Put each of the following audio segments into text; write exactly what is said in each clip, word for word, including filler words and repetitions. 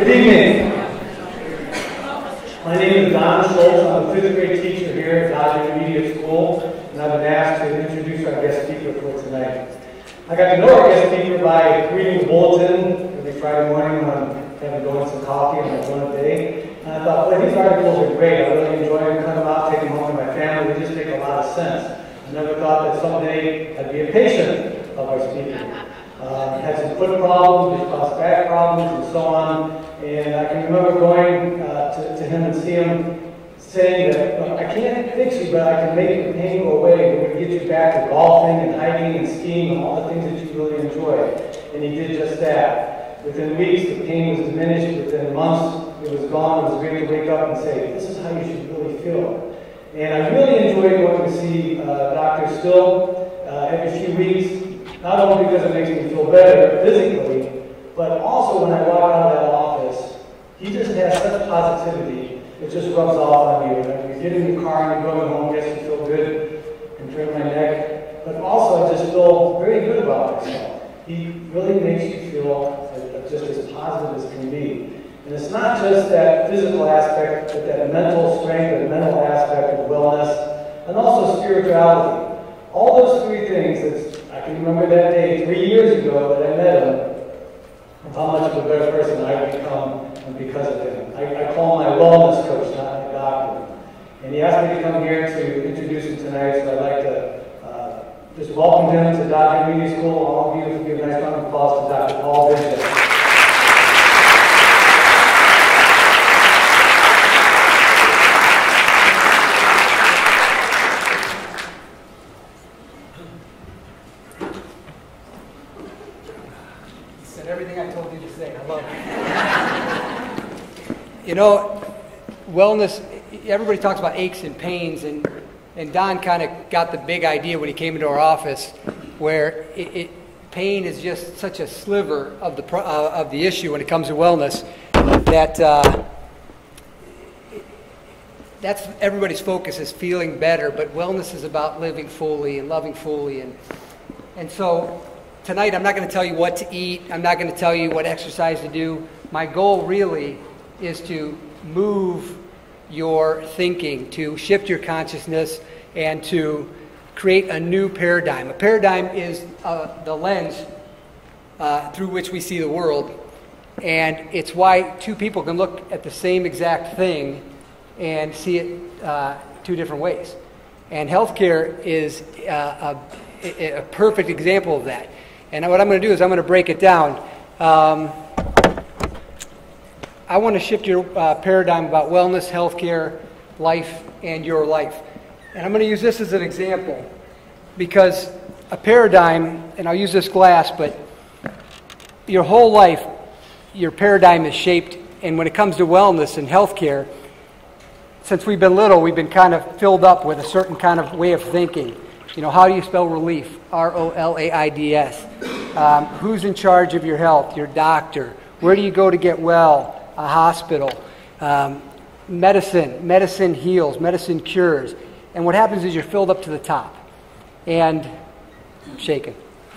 Good evening. My name is Don Schultz. I'm a fifth grade teacher here at Dodge Intermediate School, and I've been asked to introduce our guest speaker for tonight. I got to know our guest speaker by reading the bulletin every Friday morning when I'm having going some coffee on my one a day. And I thought, well, these articles are great. I really enjoy them, cut them out, take them home to my family. They just make a lot of sense. I never thought that someday I'd be a patient of our speaker. Uh, had some foot problems, caused back problems, and so on. And I can remember going uh, to, to him and see him saying that, look, I can't fix you, but I can make the pain go away. We're going to get you back to golfing and hiking and skiing and all the things that you really enjoy. And he did just that. Within weeks, the pain was diminished. Within months, it was gone. It was great to wake up and say, this is how you should really feel. And I really enjoyed going to see uh, Doctor Still uh, every few weeks. Not only because it makes me feel better physically, but also when I walk out of that office, he just has such positivity, it just rubs off on you. And you get in your car and you're going home, yes, you feel good, and turn my neck, but also I just feel very good about myself. He really makes you feel just as positive as can be. And it's not just that physical aspect, but that mental strength and mental aspect of wellness, and also spirituality. All those three things, that's, I can remember that day three years ago that I met him, of how much of a better person I've become because of him. I, I call him my wellness coach, not my doctor. And he asked me to come here to introduce him tonight, so I'd like to uh, just welcome him to Dodge Intermediate School. All of you give a nice round of applause to Doctor Paul Bizjak. You know, wellness, everybody talks about aches and pains, and, and Don kind of got the big idea when he came into our office, where it, it, pain is just such a sliver of the, pro, uh, of the issue when it comes to wellness, that uh, that's everybody's focus is feeling better, but wellness is about living fully and loving fully. And, and so tonight I'm not going to tell you what to eat, I'm not going to tell you what exercise to do. My goal really is to move your thinking, to shift your consciousness, and to create a new paradigm. A paradigm is uh, the lens uh, through which we see the world, and it's why two people can look at the same exact thing and see it uh, two different ways. And healthcare is uh, a, a perfect example of that. And what I'm going to do is I'm going to break it down. Um, I want to shift your uh, paradigm about wellness, healthcare, life, and your life. And I'm going to use this as an example because a paradigm, and I'll use this glass, but your whole life, your paradigm is shaped, and when it comes to wellness and healthcare, since we've been little, we've been kind of filled up with a certain kind of way of thinking. You know, how do you spell relief? R O L A I D S. Um, who's in charge of your health? Your doctor. Where do you go to get well? A hospital. Um, medicine. Medicine heals. Medicine cures. And what happens is you're filled up to the top. And I'm shaking.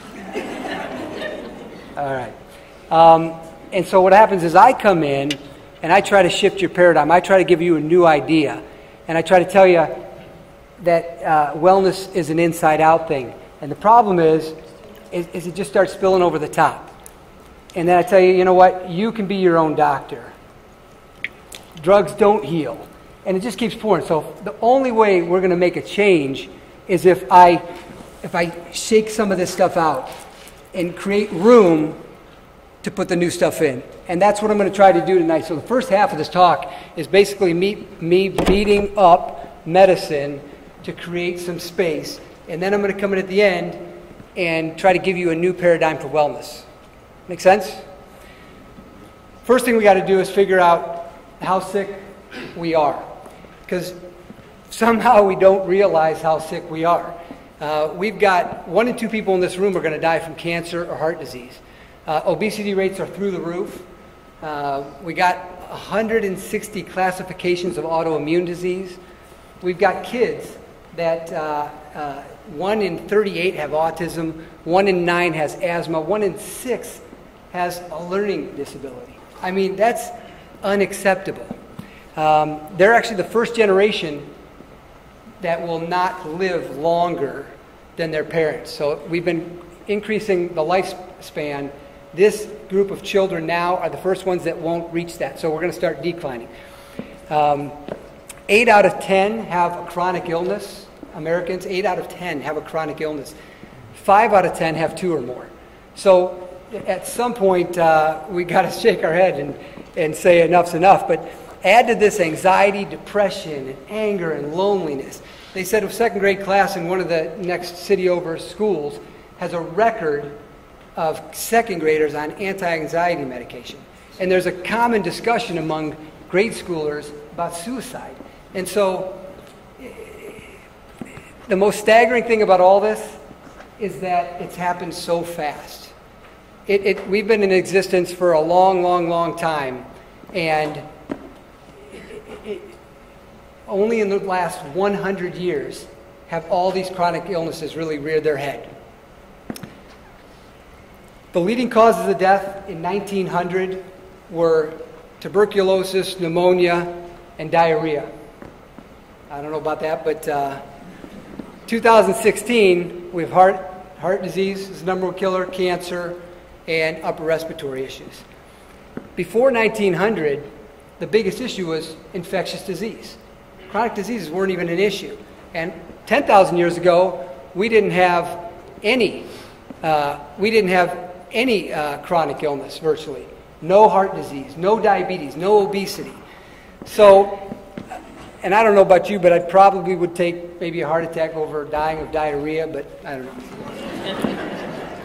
All right. Um, and so what happens is I come in and I try to shift your paradigm. I try to give you a new idea. And I try to tell you that uh, wellness is an inside-out thing. And the problem is, is, is it just starts spilling over the top. And then I tell you, you know what? You can be your own doctor. Drugs don't heal. And it just keeps pouring. So the only way we're going to make a change is if I, if I shake some of this stuff out and create room to put the new stuff in. And that's what I'm going to try to do tonight. So the first half of this talk is basically me, me beating up medicine to create some space. And then I'm going to come in at the end and try to give you a new paradigm for wellness. Make sense? First thing we got to do is figure out how sick we are. Because somehow we don't realize how sick we are. Uh, we've got one in two people in this room are going to die from cancer or heart disease. Uh, obesity rates are through the roof. Uh, we got one hundred sixty classifications of autoimmune disease. We've got kids that uh, uh, one in thirty-eight have autism, one in nine has asthma, one in six has a learning disability. I mean, that's unacceptable. Um, they're actually the first generation that will not live longer than their parents. So we've been increasing the lifespan. This group of children now are the first ones that won't reach that. So we're going to start declining. Um, eight out of ten have a chronic illness. Americans, eight out of ten have a chronic illness. Five out of ten have two or more. So at some point, uh, we got to shake our head and, and say enough's enough. But add to this anxiety, depression, and anger, and loneliness. They said a second grade class in one of the next city over schools has a record of second graders on anti-anxiety medication. And there's a common discussion among grade schoolers about suicide. And so the most staggering thing about all this is that it's happened so fast. It, it, we've been in existence for a long, long, long time, and it, it, only in the last one hundred years have all these chronic illnesses really reared their head. The leading causes of death in nineteen hundred were tuberculosis, pneumonia, and diarrhea. I don't know about that, but uh, two thousand sixteen, we have heart, heart disease is the number one killer, cancer, and upper respiratory issues. Before nineteen hundred, the biggest issue was infectious disease. Chronic diseases weren't even an issue. And ten thousand years ago, we didn't have any, uh, we didn't have any uh, chronic illness, virtually. No heart disease, no diabetes, no obesity. So, and I don't know about you, but I probably would take maybe a heart attack over dying of diarrhea, but I don't know.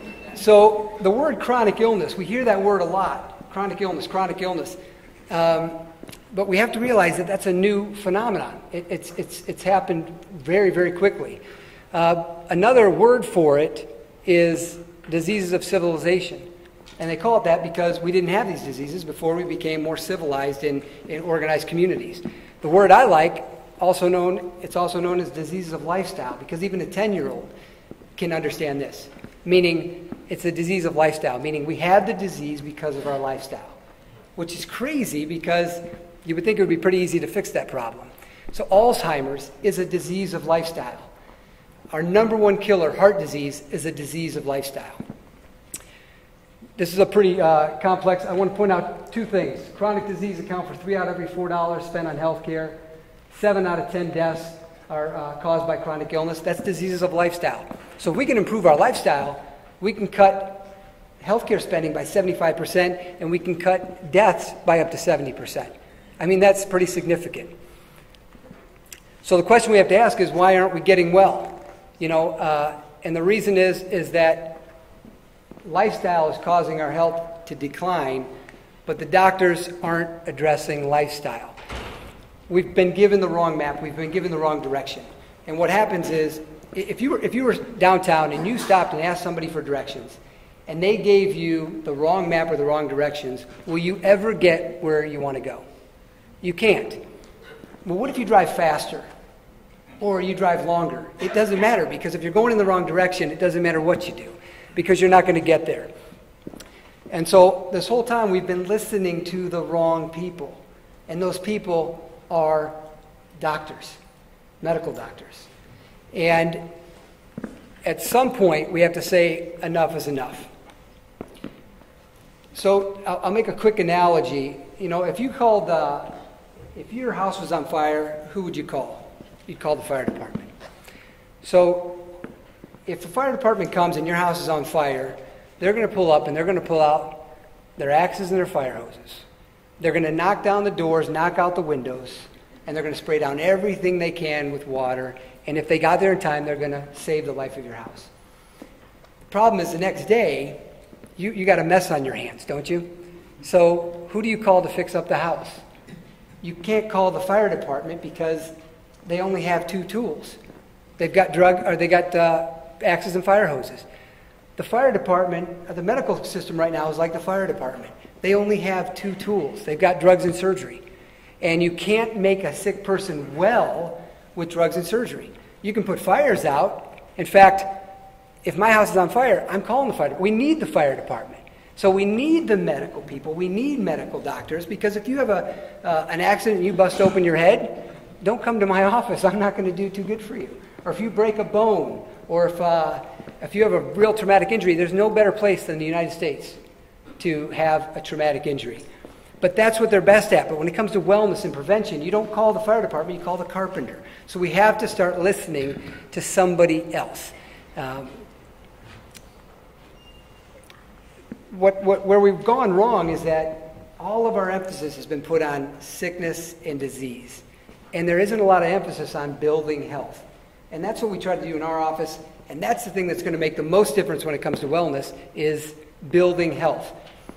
So the word chronic illness, we hear that word a lot. Chronic illness, chronic illness. Um, but we have to realize that that's a new phenomenon. It, it's, it's, it's happened very, very quickly. Uh, another word for it is diseases of civilization. And they call it that because we didn't have these diseases before we became more civilized in, in organized communities. The word I like, also known, it's also known as diseases of lifestyle, because even a ten-year-old can understand this. Meaning, it's a disease of lifestyle, meaning we had the disease because of our lifestyle, which is crazy because you would think it would be pretty easy to fix that problem. So Alzheimer's is a disease of lifestyle. Our number one killer, heart disease, is a disease of lifestyle. This is a pretty uh, complex. I want to point out two things. Chronic disease account for three out of every four dollars spent on health care. Seven out of ten deaths are uh, caused by chronic illness. That's diseases of lifestyle. So if we can improve our lifestyle, we can cut healthcare spending by seventy-five percent, and we can cut deaths by up to seventy percent. I mean, that's pretty significant. So the question we have to ask is, why aren't we getting well? You know, uh, and the reason is is that lifestyle is causing our health to decline, but the doctors aren't addressing lifestyle. We've been given the wrong map. We've been given the wrong direction. And what happens is, if you were if you were downtown and you stopped and asked somebody for directions, and they gave you the wrong map or the wrong directions, will you ever get where you want to go? You can't. Well, what if you drive faster? Or you drive longer? It doesn't matter, because if you're going in the wrong direction, it doesn't matter what you do, because you're not going to get there. And so this whole time we've been listening to the wrong people. And those people are doctors, medical doctors. And at some point we have to say enough is enough. So I'll, I'll make a quick analogy. You know, if you called, uh, if your house was on fire, who would you call? You'd call the fire department. So if the fire department comes and your house is on fire, they're going to pull up and they're going to pull out their axes and their fire hoses. They're going to knock down the doors, knock out the windows, and they're going to spray down everything they can with water. And if they got there in time, they're going to save the life of your house. The problem is the next day, you, you got a mess on your hands, don't you? So who do you call to fix up the house? You can't call the fire department because they only have two tools. They've got drug, or they got uh, axes and fire hoses. The fire department, the medical system right now is like the fire department. They only have two tools. They've got drugs and surgery. And you can't make a sick person well with drugs and surgery. You can put fires out. In fact, if my house is on fire, I'm calling the fire department. We need the fire department. So we need the medical people. We need medical doctors, because if you have a uh, an accident and you bust open your head, don't come to my office. I'm not going to do too good for you. Or if you break a bone, or if uh, if you have a real traumatic injury, there's no better place than the United States to have a traumatic injury. But that's what they're best at. But when it comes to wellness and prevention, you don't call the fire department, you call the carpenter. So we have to start listening to somebody else. Um, what, what, where we've gone wrong is that all of our emphasis has been put on sickness and disease. And there isn't a lot of emphasis on building health. And that's what we try to do in our office. And that's the thing that's going to make the most difference when it comes to wellness, is building health.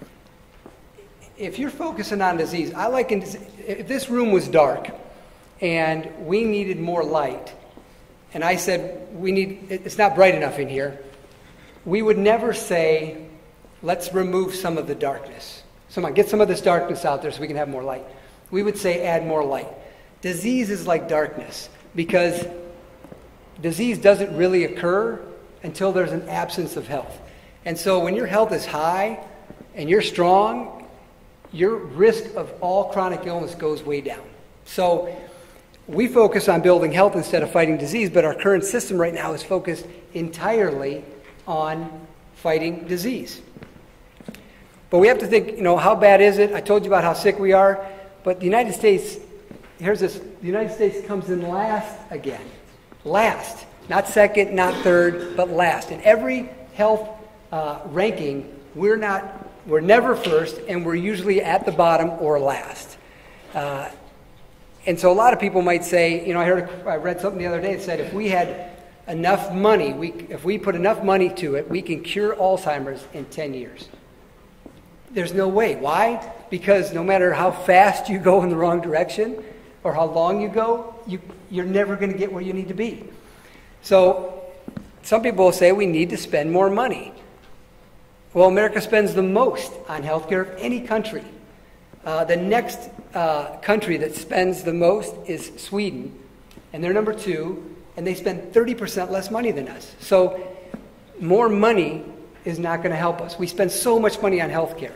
If you're focusing on disease, I like in, if this room was dark and we needed more light, and I said we need, it's not bright enough in here, we would never say, let's remove some of the darkness. Come on, get some of this darkness out there so we can have more light. We would say add more light. Disease is like darkness, because disease doesn't really occur until there's an absence of health. And so when your health is high and you're strong, your risk of all chronic illness goes way down. So we focus on building health instead of fighting disease, but our current system right now is focused entirely on fighting disease. But we have to think, you know, how bad is it? I told you about how sick we are, but the United States, here's this, the United States comes in last again. Last. Not second, not third, but last. In every health uh, ranking, we're not We're never first, and we're usually at the bottom or last. Uh, and so a lot of people might say, you know, I heard, I read something the other day that said if we had enough money, we, if we put enough money to it, we can cure Alzheimer's in ten years. There's no way. Why? Because no matter how fast you go in the wrong direction or how long you go, you, you're never going to get where you need to be. So some people will say we need to spend more money. Well, America spends the most on healthcare of any country. Uh, the next uh, country that spends the most is Sweden, and they're number two, and they spend thirty percent less money than us. So more money is not going to help us. We spend so much money on healthcare.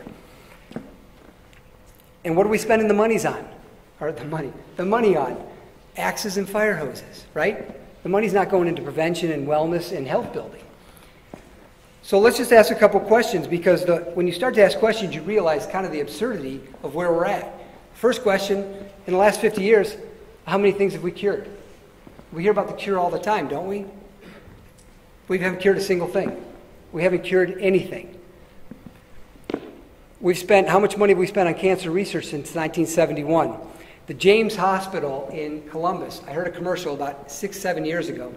And what are we spending the monies on? Or the money, the money on? Axes and fire hoses, right? The money's not going into prevention and wellness and health building. So let's just ask a couple questions, because the, when you start to ask questions, you realize kind of the absurdity of where we're at. First question, in the last fifty years, how many things have we cured? We hear about the cure all the time, don't we? We haven't cured a single thing. We haven't cured anything. We've spent, how much money have we spent on cancer research since nineteen seventy-one? The James Hospital in Columbus, I heard a commercial about six, seven years ago.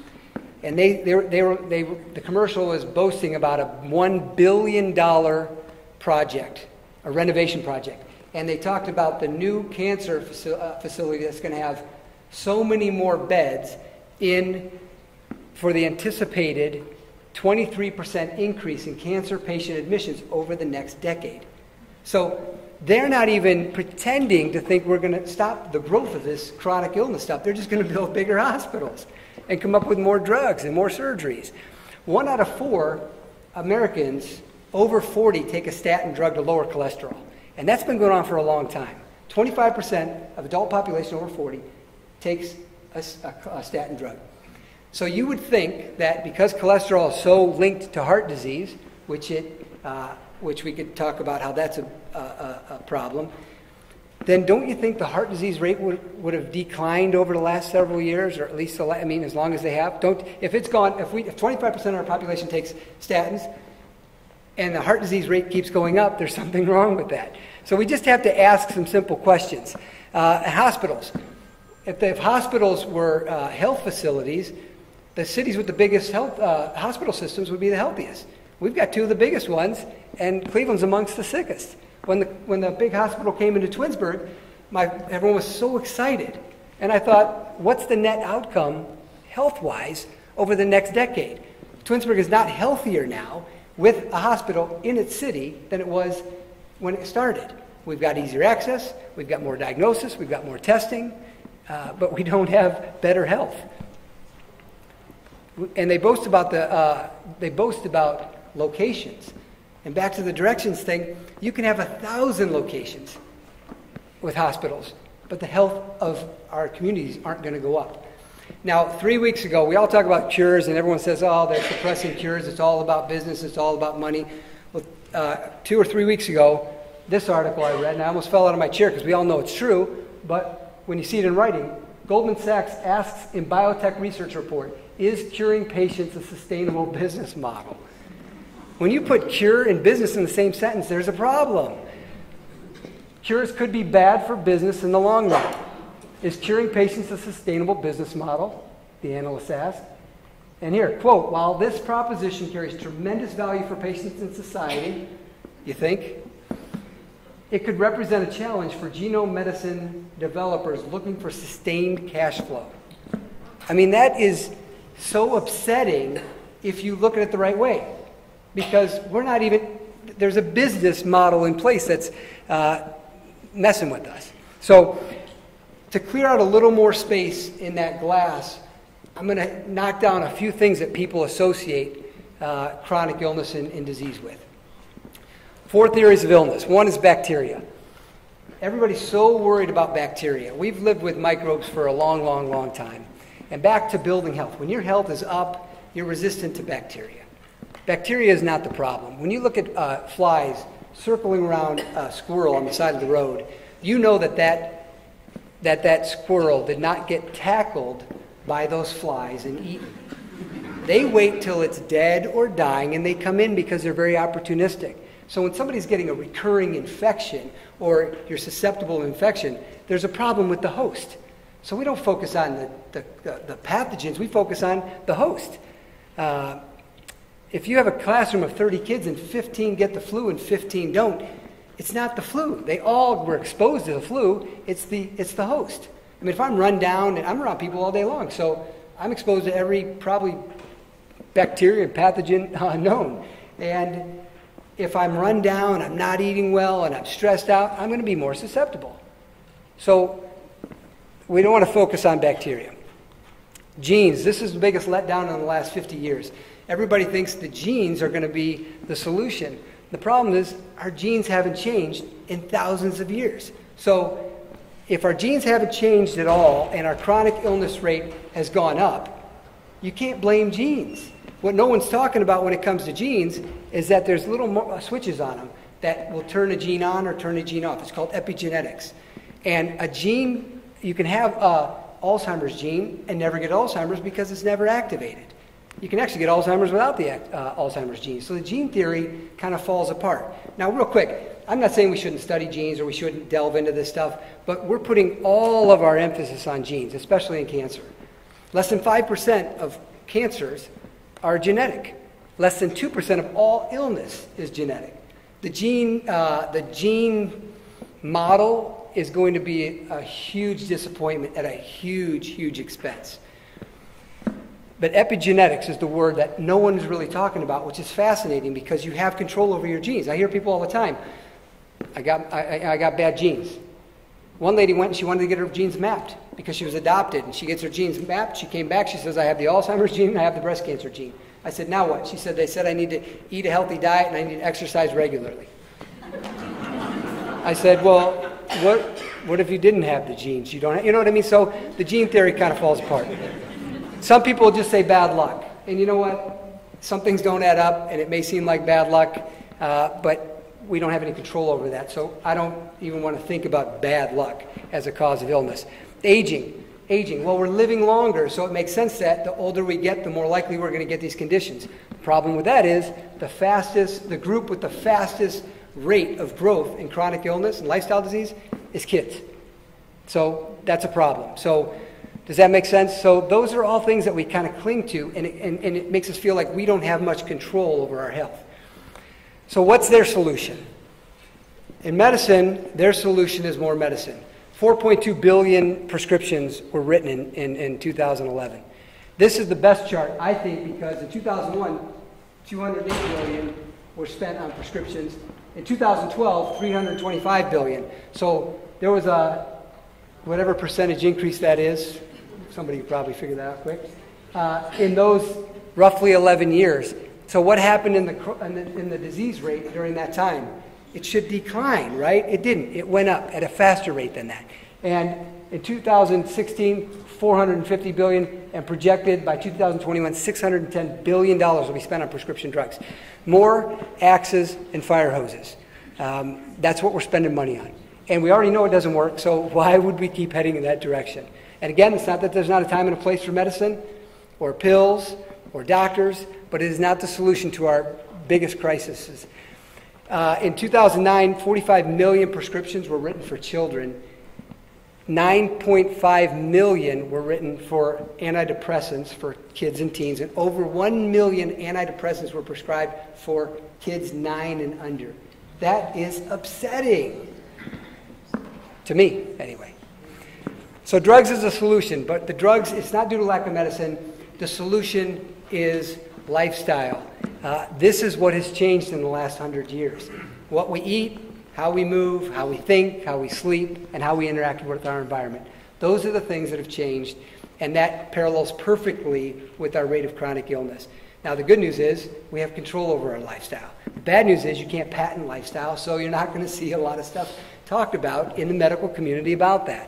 And they, they, were, they were, they, the commercial was boasting about a one billion dollars project, a renovation project. And they talked about the new cancer faci- uh, facility that's going to have so many more beds in for the anticipated twenty-three percent increase in cancer patient admissions over the next decade. So they're not even pretending to think we're going to stop the growth of this chronic illness stuff. They're just going to build bigger hospitals and come up with more drugs and more surgeries. One out of four Americans over forty take a statin drug to lower cholesterol. And that's been going on for a long time. twenty-five percent of adult population over forty takes a, a, a statin drug. So you would think that because cholesterol is so linked to heart disease, which it, uh, which we could talk about how that's a, a, a problem, then don't you think the heart disease rate would, would have declined over the last several years, or at least, I mean, as long as they have? Don't, if it's gone, if we, if twenty-five percent of our population takes statins, and the heart disease rate keeps going up, there's something wrong with that. So we just have to ask some simple questions. Uh, hospitals. If, the, if hospitals were uh, health facilities, the cities with the biggest health uh, hospital systems would be the healthiest. We've got two of the biggest ones, and Cleveland's amongst the sickest. When the when the big hospital came into Twinsburg, my everyone was so excited. And I thought, what's the net outcome, health-wise, over the next decade? Twinsburg is not healthier now with a hospital in its city than it was when it started. We've got easier access, we've got more diagnosis, we've got more testing, uh, but we don't have better health. And they boast about the uh, they boast about locations. And back to the directions thing, you can have a thousand locations with hospitals, but the health of our communities aren't going to go up. Now, three weeks ago, we all talk about cures, and everyone says, oh, they're suppressing cures. It's all about business. It's all about money. Well, uh, two or three weeks ago, this article I read, and I almost fell out of my chair because we all know it's true, but when you see it in writing, Goldman Sachs asks in biotech research report, is curing patients a sustainable business model? When you put cure and business in the same sentence, there's a problem. Cures could be bad for business in the long run. Is curing patients a sustainable business model? The analyst asked. And here, quote, while this proposition carries tremendous value for patients and society, you think, it could represent a challenge for genome medicine developers looking for sustained cash flow. I mean, that is so upsetting if you look at it the right way. Because we're not even, there's a business model in place that's uh, messing with us. So, to clear out a little more space in that glass, I'm going to knock down a few things that people associate uh, chronic illness and, and disease with. Four theories of illness. One is bacteria. Everybody's so worried about bacteria. We've lived with microbes for a long, long, long time. And back to building health. When your health is up, you're resistant to bacteria. Bacteria is not the problem. When you look at uh, flies circling around a squirrel on the side of the road, you know that that that that squirrel did not get tackled by those flies and eaten. They wait till it's dead or dying, and they come in because they're very opportunistic. So when somebody's getting a recurring infection or you're susceptible to infection, there's a problem with the host. So we don't focus on the, the, the, the pathogens, we focus on the host. Uh, if you have a classroom of thirty kids and fifteen get the flu and fifteen don't, it's not the flu. They all were exposed to the flu. It's the it's the host. I mean, if I'm run down, and I'm around people all day long, so I'm exposed to every probably bacteria and pathogen uh, known. And if I'm run down, I'm not eating well, and I'm stressed out, I'm going to be more susceptible. So we don't want to focus on bacteria. Genes. This is the biggest letdown in the last fifty years. Everybody thinks the genes are going to be the solution. The problem is our genes haven't changed in thousands of years. So if our genes haven't changed at all and our chronic illness rate has gone up, you can't blame genes. What no one's talking about when it comes to genes is that there's little mo- switches on them that will turn a gene on or turn a gene off. It's called epigenetics. And a gene, you can have a Alzheimer's gene and never get Alzheimer's because it's never activated. You can actually get Alzheimer's without the uh, Alzheimer's gene. So the gene theory kind of falls apart. Now, real quick, I'm not saying we shouldn't study genes or we shouldn't delve into this stuff, but we're putting all of our emphasis on genes, especially in cancer. Less than five percent of cancers are genetic. Less than two percent of all illness is genetic. The gene, uh, the gene model is going to be a huge disappointment at a huge, huge expense. But epigenetics is the word that no one's really talking about, which is fascinating because you have control over your genes. I hear people all the time, I got, I, I got bad genes. One lady went and she wanted to get her genes mapped because she was adopted, and she gets her genes mapped. She came back, she says, I have the Alzheimer's gene and I have the breast cancer gene. I said, now what? She said, they said I need to eat a healthy diet and I need to exercise regularly. I said, well, what, what if you didn't have the genes? You don't have, you know what I mean? So the gene theory kind of falls apart. Some people just say bad luck. And you know what? Some things don't add up, and it may seem like bad luck, uh, but we don't have any control over that. So I don't even want to think about bad luck as a cause of illness. Aging. Aging. Well, we're living longer, so it makes sense that the older we get, the more likely we're going to get these conditions. The problem with that is the fastest, the group with the fastest rate of growth in chronic illness and lifestyle disease is kids. So that's a problem. So does that make sense? So those are all things that we kind of cling to, and it, and, and it makes us feel like we don't have much control over our health. So what's their solution? In medicine, their solution is more medicine. four point two billion prescriptions were written in, in, in two thousand eleven. This is the best chart, I think, because in two thousand one, two hundred eight billion were spent on prescriptions. In two thousand twelve, three hundred twenty-five billion. So there was a, whatever percentage increase that is, somebody could probably figure that out quick. Uh, in those roughly eleven years, So what happened in the, in the, in the disease rate during that time? It should decline, right? It didn't. It went up at a faster rate than that. And in two thousand sixteen, four hundred fifty billion dollars, and projected by two thousand twenty-one, six hundred ten billion dollars will be spent on prescription drugs. More axes and fire hoses. Um, that's what we're spending money on. And we already know it doesn't work, so why would we keep heading in that direction? And again, it's not that there's not a time and a place for medicine or pills or doctors, but it is not the solution to our biggest crises. Uh, in two thousand nine, forty-five million prescriptions were written for children. nine point five million were written for antidepressants for kids and teens, and over one million antidepressants were prescribed for kids nine and under. That is upsetting. To me, anyway. So drugs is a solution, but the drugs, it's not due to lack of medicine. The solution is lifestyle. Uh, this is what has changed in the last hundred years. What we eat, how we move, how we think, how we sleep, and how we interact with our environment. Those are the things that have changed, and that parallels perfectly with our rate of chronic illness. Now, the good news is we have control over our lifestyle. The bad news is you can't patent lifestyle, so you're not going to see a lot of stuff talked about in the medical community about that.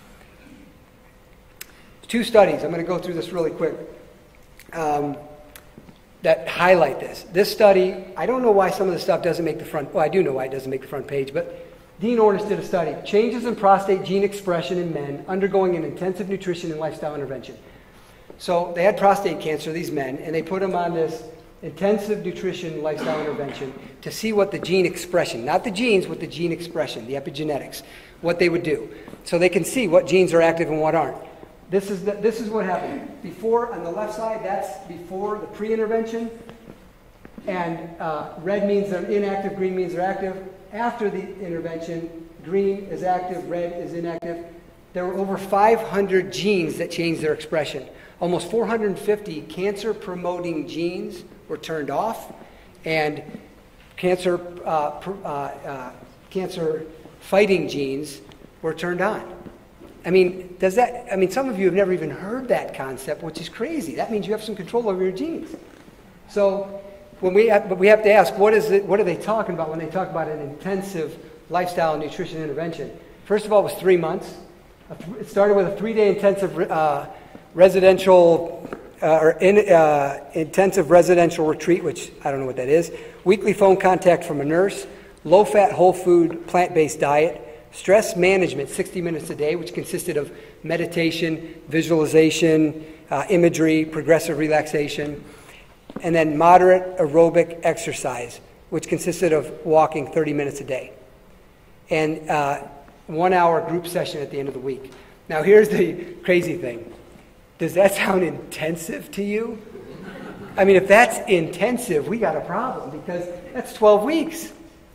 Two studies, I'm going to go through this really quick, um, that highlight this. This study, I don't know why some of the stuff doesn't make the front, well, I do know why it doesn't make the front page, but Dean Ornish did a study, changes in prostate gene expression in men undergoing an intensive nutrition and lifestyle intervention. So they had prostate cancer, these men, and they put them on this intensive nutrition lifestyle intervention to see what the gene expression, not the genes, but the gene expression, the epigenetics, what they would do. So they can see what genes are active and what aren't. This is, the, this is what happened. Before, on the left side, that's before the pre-intervention, and uh, red means they're inactive, green means they're active. After the intervention, green is active, red is inactive. There were over five hundred genes that changed their expression. Almost four hundred fifty cancer-promoting genes were turned off, and cancer, uh, pr- uh, uh, cancer-fighting genes were turned on. I mean, does that? I mean, some of you have never even heard that concept, which is crazy. That means you have some control over your genes. So, when we have, but we have to ask, what is it? What are they talking about when they talk about an intensive lifestyle and nutrition intervention? First of all, it was three months. It started with a three-day intensive uh, residential uh, or in, uh, intensive residential retreat, which I don't know what that is. Weekly phone contact from a nurse. Low-fat, whole food, plant-based diet. Stress management, sixty minutes a day, which consisted of meditation, visualization, uh, imagery, progressive relaxation, and then moderate aerobic exercise, which consisted of walking thirty minutes a day, and uh, one hour group session at the end of the week. Now, here's the crazy thing. Does that sound intensive to you? I mean, if that's intensive, we got a problem, because that's twelve weeks.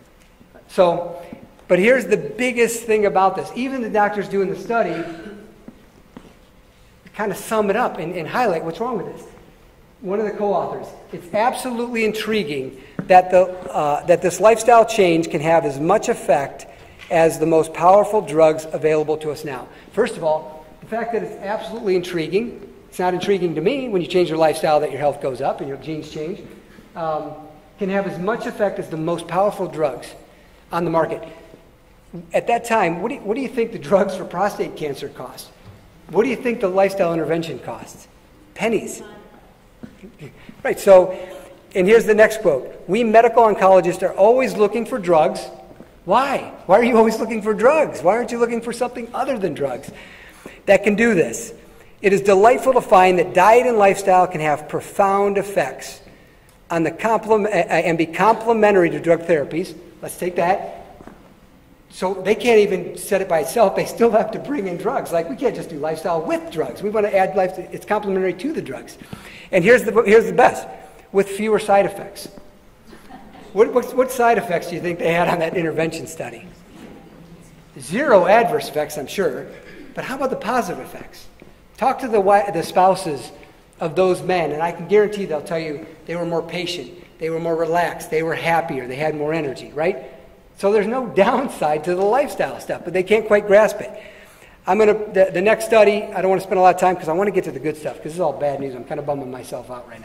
So, but here's the biggest thing about this. Even the doctors doing the study kind of sum it up and, and highlight what's wrong with this. One of the co-authors, it's absolutely intriguing that, the, uh, that this lifestyle change can have as much effect as the most powerful drugs available to us now. First of all, the fact that it's absolutely intriguing, it's not intriguing to me when you change your lifestyle that your health goes up and your genes change, um, can have as much effect as the most powerful drugs on the market. At that time, what do, you, what do you think the drugs for prostate cancer cost? What do you think the lifestyle intervention costs? Pennies. Right, so, and here's the next quote. We medical oncologists are always looking for drugs. Why? Why are you always looking for drugs? Why aren't you looking for something other than drugs that can do this? It is delightful to find that diet and lifestyle can have profound effects on the complement and be complementary to drug therapies. Let's take that. So they can't even set it by itself. They still have to bring in drugs. Like, we can't just do lifestyle with drugs. We want to add life. It's complementary to the drugs. And here's the, here's the best, with fewer side effects. What, what, what side effects do you think they had on that intervention study? Zero adverse effects, I'm sure. But how about the positive effects? Talk to the, the spouses of those men, and I can guarantee they'll tell you they were more patient, they were more relaxed, they were happier, they had more energy, right? So there's no downside to the lifestyle stuff, but they can't quite grasp it. I'm going to, the, the next study, I don't want to spend a lot of time because I want to get to the good stuff, because this is all bad news. I'm kind of bumming myself out right now.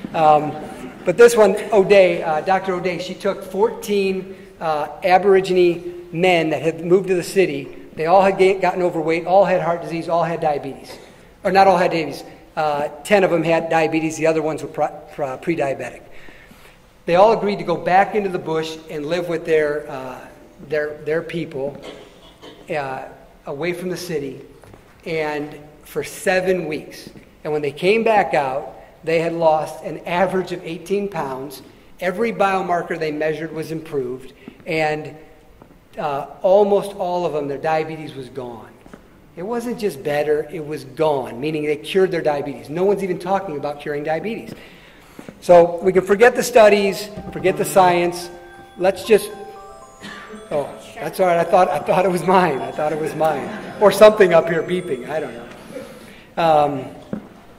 Um, but this one, O'Day, uh, Doctor O'Day, she took fourteen uh, Aborigine men that had moved to the city. They all had ga- gotten overweight, all had heart disease, all had diabetes. Or not all had diabetes. Uh, ten of them had diabetes. The other ones were pre- pre- pre-diabetic. They all agreed to go back into the bush and live with their uh, their their people uh, away from the city, and for seven weeks. And when they came back out, they had lost an average of eighteen pounds. Every biomarker they measured was improved, and uh, almost all of them, their diabetes was gone. It wasn't just better, it was gone, meaning they cured their diabetes. No one's even talking about curing diabetes. So we can forget the studies, forget the science. Let's just, oh, that's all right. I thought, I thought it was mine. I thought it was mine. Or something up here beeping. I don't know. Um,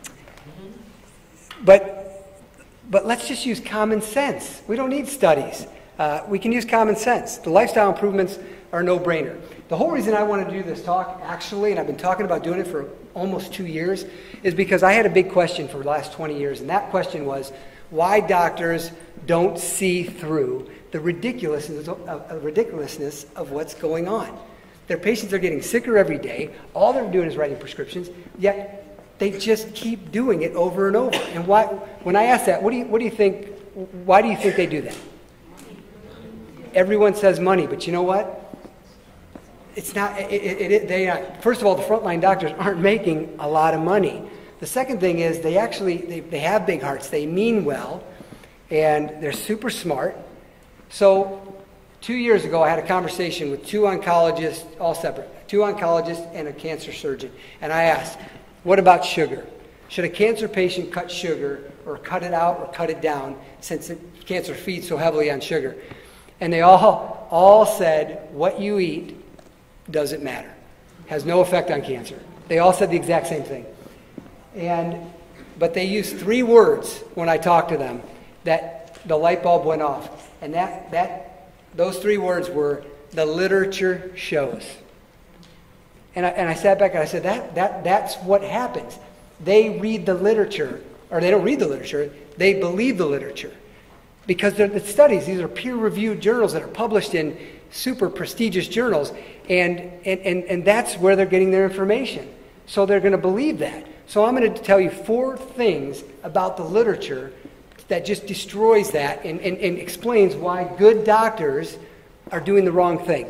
but, but let's just use common sense. We don't need studies. Uh, we can use common sense. The lifestyle improvements are a no-brainer. The whole reason I wanted to do this talk, actually, and I've been talking about doing it for almost two years, is because I had a big question for the last twenty years, and that question was why doctors don't see through the ridiculousness of, uh, ridiculousness of what's going on. Their patients are getting sicker every day. All they're doing is writing prescriptions, yet they just keep doing it over and over. And why? When I ask that, what do you, what do you think, why do you think they do that? Everyone says money, but you know what? It's not, it, it, it, they, uh, first of all, the frontline doctors aren't making a lot of money. The second thing is they actually, they, they have big hearts. They mean well, and they're super smart. So two years ago, I had a conversation with two oncologists, all separate, two oncologists and a cancer surgeon. And I asked, what about sugar? Should a cancer patient cut sugar or cut it out or cut it down since it, cancer feeds so heavily on sugar? And they all, all said, what you eat doesn't matter. Has no effect on cancer. They all said the exact same thing. And, but they used three words when I talked to them that the light bulb went off. And that, that, those three words were, the literature shows. And I, and I sat back and I said, that, that, that's what happens. They read the literature, or they don't read the literature, they believe the literature. Because they're the studies, these are peer-reviewed journals that are published in super prestigious journals, and, and, and, and that's where they're getting their information. So they're going to believe that. So I'm going to tell you four things about the literature that just destroys that and, and, and explains why good doctors are doing the wrong thing.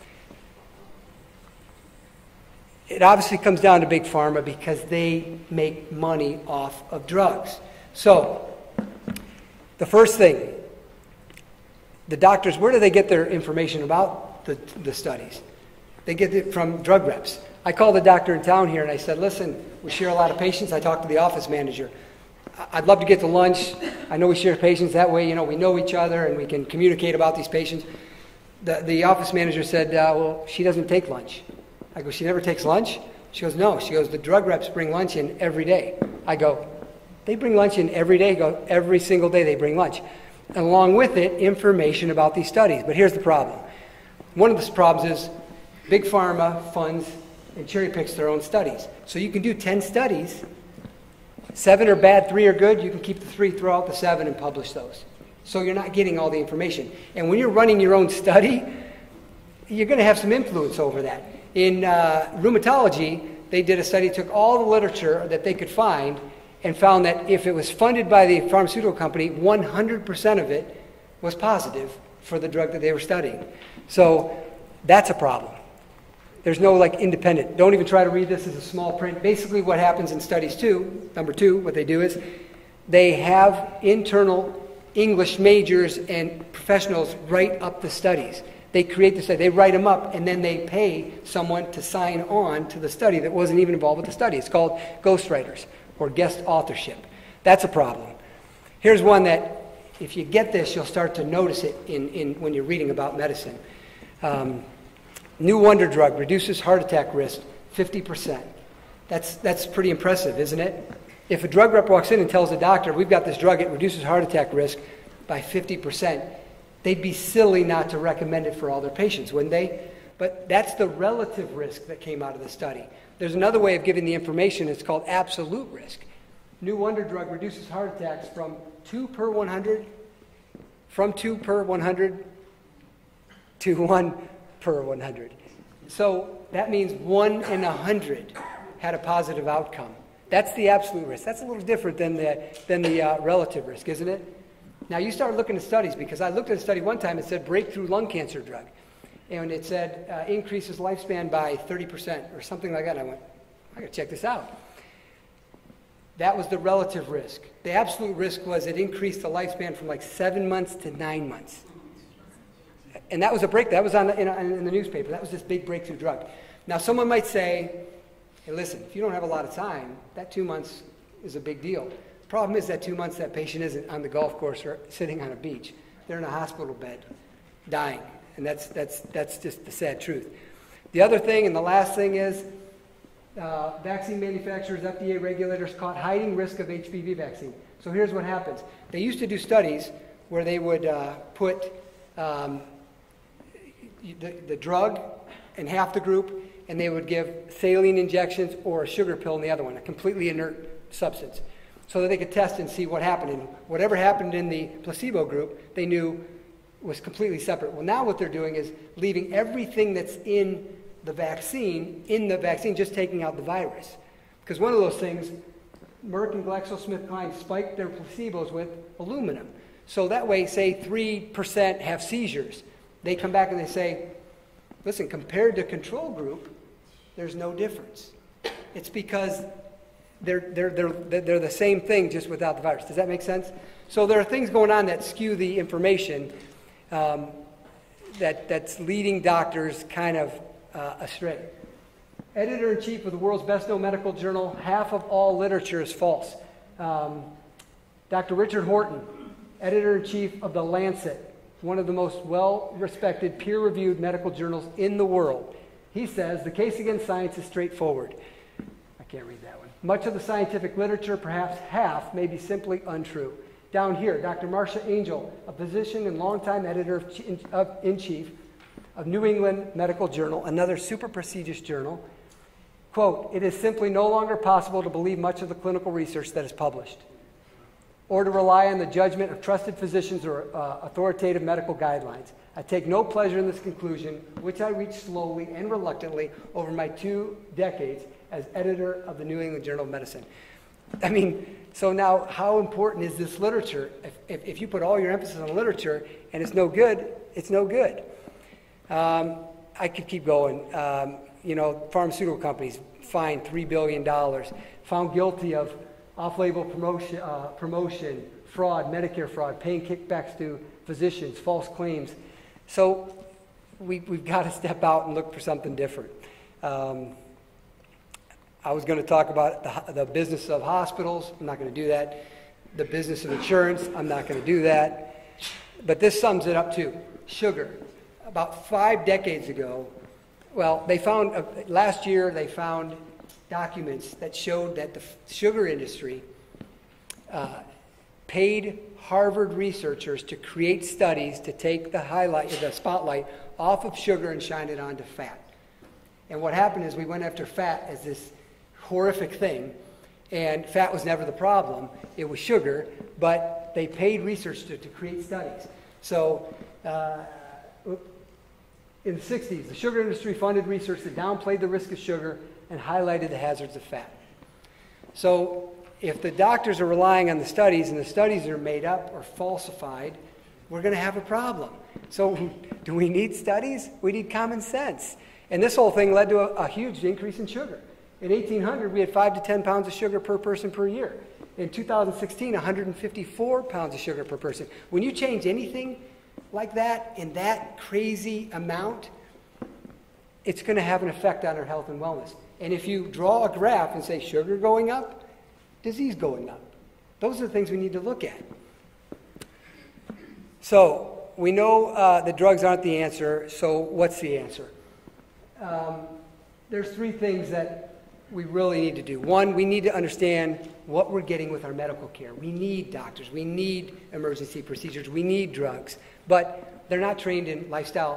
It obviously comes down to big pharma because they make money off of drugs. So the first thing, the doctors, where do they get their information about the, the studies? They get it from drug reps. I called a doctor in town here and I said, listen, we share a lot of patients. I talked to the office manager. I'd love to get to lunch. I know we share patients. That way, you know, we know each other and we can communicate about these patients. The, the office manager said, uh, well, she doesn't take lunch. I go, she never takes lunch? She goes, no. She goes, the drug reps bring lunch in every day. I go, they bring lunch in every day? Go, every single day they bring lunch. And along with it, information about these studies. But here's the problem. One of the problems is big pharma funds and cherry picks their own studies. So you can do ten studies. Seven are bad, three are good. You can keep the three, throw out the seven, and publish those. So you're not getting all the information. And when you're running your own study, you're going to have some influence over that. In uh, rheumatology, they did a study, took all the literature that they could find, and found that if it was funded by the pharmaceutical company, one hundred percent of it was positive for the drug that they were studying. So that's a problem. There's no like independent. Don't even try to read this as a small print. Basically what happens in studies two, number two, what they do is they have internal English majors and professionals write up the studies. They create the study, they write them up, and then they pay someone to sign on to the study that wasn't even involved with the study. It's called ghostwriters or guest authorship. That's a problem. Here's one that, if you get this, you'll start to notice it in, in when you're reading about medicine. Um, new wonder drug reduces heart attack risk fifty percent. That's, that's pretty impressive, isn't it? If a drug rep walks in and tells the doctor, we've got this drug, it reduces heart attack risk by fifty percent, they'd be silly not to recommend it for all their patients, wouldn't they? But that's the relative risk that came out of the study. There's another way of giving the information. It's called absolute risk. new wonder drug reduces heart attacks from two per one hundred, from two per one hundred to one per one hundred. So that means one in a hundred had a positive outcome. That's the absolute risk. That's a little different than the, than the uh, relative risk, isn't it? Now you start looking at studies, because I looked at a study one time and said breakthrough lung cancer drug. And it said uh, increases lifespan by thirty percent or something like that. And I went, I gotta check this out. That was the relative risk. The absolute risk was it increased the lifespan from like seven months to nine months. And that was a break. That was on the, in, in the newspaper. That was this big breakthrough drug. Now someone might say, hey, listen, if you don't have a lot of time, that two months is a big deal. The problem is that two months that patient isn't on the golf course or sitting on a beach. They're in a hospital bed, dying. And that's, that's, that's just the sad truth. The other thing, and the last thing is, uh, vaccine manufacturers, F D A regulators caught hiding risk of H P V vaccine. So here's what happens. They used to do studies where they would uh, put um, the, the drug in half the group, and they would give saline injections or a sugar pill in the other one, a completely inert substance, so that they could test and see what happened. And whatever happened in the placebo group, they knew was completely separate. Well, now what they're doing is leaving everything that's in the vaccine, in the vaccine, just taking out the virus. Because one of those things, Merck and GlaxoSmithKline spiked their placebos with aluminum. So that way, say three percent have seizures. They come back and they say, listen, compared to control group, there's no difference. It's because they're, they're, they're, they're the same thing, just without the virus. Does that make sense? So there are things going on that skew the information um, that, that's leading doctors kind of uh, astray. Editor-in-chief of the world's best-known medical journal, half of all literature is false. Um, Doctor Richard Horton, editor-in-chief of The Lancet, one of the most well-respected, peer-reviewed medical journals in the world. He says, the case against science is straightforward. I can't read that one. Much of the scientific literature, perhaps half, may be simply untrue. Down here, Doctor Marcia Angel, a physician and longtime editor-in-chief of New England Medical Journal, another super prestigious journal, quote, it is simply no longer possible to believe much of the clinical research that is published, or to rely on the judgment of trusted physicians or uh, authoritative medical guidelines. I take no pleasure in this conclusion, which I reached slowly and reluctantly over my two decades as editor of the New England Journal of Medicine. I mean, so now how important is this literature? If, if, if you put all your emphasis on literature and it's no good, it's no good. Um, I could keep going. Um, you know, pharmaceutical companies fined three billion dollars, found guilty of off-label promotion, uh, promotion, fraud, Medicare fraud, paying kickbacks to physicians, false claims. So we, we've got to step out and look for something different. Um, I was going to talk about the, the business of hospitals. I'm not going to do that. The business of insurance. I'm not going to do that. But this sums it up too. Sugar. About five decades ago, well, they found, uh, last year they found documents that showed that the sugar industry uh, paid Harvard researchers to create studies to take the highlight, the spotlight off of sugar and shine it onto fat. And what happened is we went after fat as this horrific thing, and fat was never the problem. It was sugar, but they paid researchers to, to create studies. So uh, in the sixties, the sugar industry funded research that downplayed the risk of sugar and highlighted the hazards of fat. So if the doctors are relying on the studies and the studies are made up or falsified, we're going to have a problem. So do we need studies? We need common sense. And this whole thing led to a, a huge increase in sugar. In eighteen hundred, we had five to ten pounds of sugar per person per year. In two thousand sixteen, one hundred fifty-four pounds of sugar per person. When you change anything like that in that crazy amount, it's going to have an effect on our health and wellness. And if you draw a graph and say sugar going up, disease going up, those are the things we need to look at. So we know uh, the drugs aren't the answer, so what's the answer? Um, there's three things that we really need to do. One, we need to understand what we're getting with our medical care. We need doctors. We need emergency procedures. We need drugs. But they're not trained in lifestyle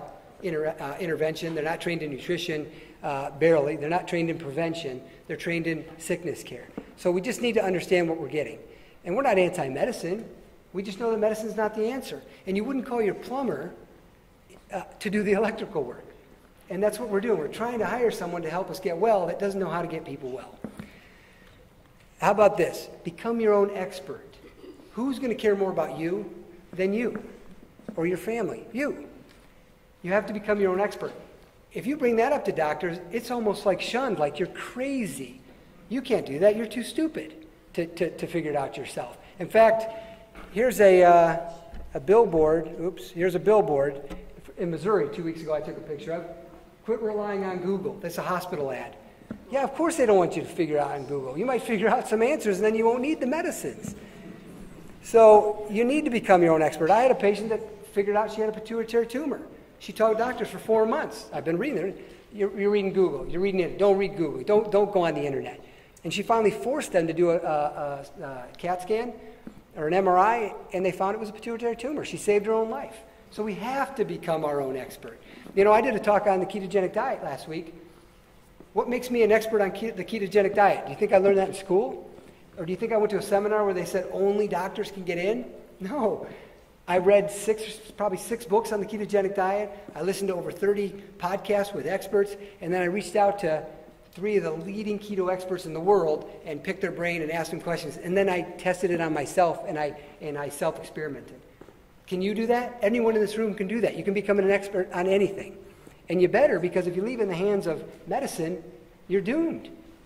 inter, uh, intervention. They're not trained in nutrition, uh, barely. They're not trained in prevention. They're trained in sickness care. So we just need to understand what we're getting. And we're not anti-medicine. We just know that medicine is not the answer. And you wouldn't call your plumber uh, to do the electrical work. And that's what we're doing. We're trying to hire someone to help us get well that doesn't know how to get people well. How about this? Become your own expert. Who's going to care more about you than you or your family? You. You have to become your own expert. If you bring that up to doctors, it's almost like shunned, like you're crazy. You can't do that. You're too stupid to, to, to figure it out yourself. In fact, here's a, uh, a billboard. Oops. Here's a billboard in Missouri two weeks ago I took a picture of. Quit relying on Google. That's a hospital ad. Yeah, of course they don't want you to figure out on Google. You might figure out some answers and then you won't need the medicines. So you need to become your own expert. I had a patient that figured out she had a pituitary tumor. She talked to doctors for four months. I've been reading it. You're, you're reading Google. You're reading it. Don't read Google. Don't, don't go on the internet. And she finally forced them to do a, a, a, a CAT scan or an M R I, and they found it was a pituitary tumor. She saved her own life. So we have to become our own expert. You know, I did a talk on the ketogenic diet last week. What makes me an expert on ke- the ketogenic diet? Do you think I learned that in school? Or do you think I went to a seminar where they said only doctors can get in? No. I read six, probably six books on the ketogenic diet. I listened to over thirty podcasts with experts, and then I reached out to three of the leading keto experts in the world and picked their brain and asked them questions. And then I tested it on myself, and I and I self-experimented. Can you do that? Anyone in this room can do that. You can become an expert on anything. And you better, because if you leave it in the hands of medicine, you're doomed.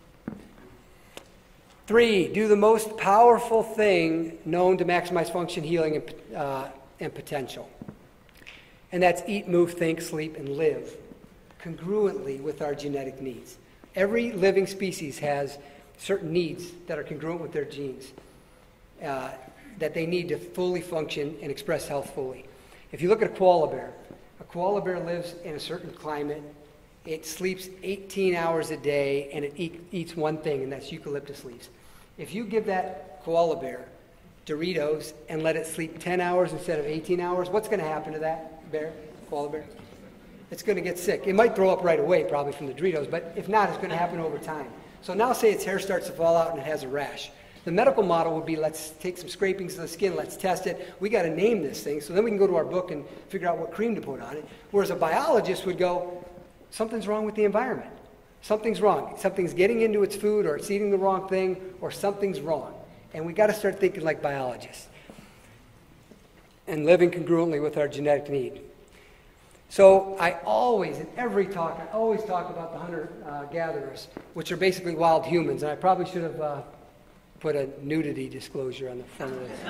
Three, do the most powerful thing known to maximize function, healing, and, uh, and potential. And that's eat, move, think, sleep, and live congruently with our genetic needs. Every living species has certain needs that are congruent with their genes, uh, that they need to fully function and express health fully. If you look at a koala bear, a koala bear lives in a certain climate. It sleeps eighteen hours a day, and it eat, eats one thing, and that's eucalyptus leaves. If you give that koala bear Doritos and let it sleep ten hours instead of eighteen hours, what's going to happen to that bear, koala bear? It's going to get sick. It might throw up right away, probably from the Doritos, but if not, it's going to happen over time. So now say its hair starts to fall out and it has a rash. The medical model would be, let's take some scrapings of the skin, let's test it. We got to name this thing, so then we can go to our book and figure out what cream to put on it. Whereas a biologist would go, something's wrong with the environment. Something's wrong. Something's getting into its food, or it's eating the wrong thing, or something's wrong. And we got to start thinking like biologists and living congruently with our genetic need. So I always, in every talk, I always talk about the hunter-gatherers, uh, which are basically wild humans. And I probably should have uh, put a nudity disclosure on the front of this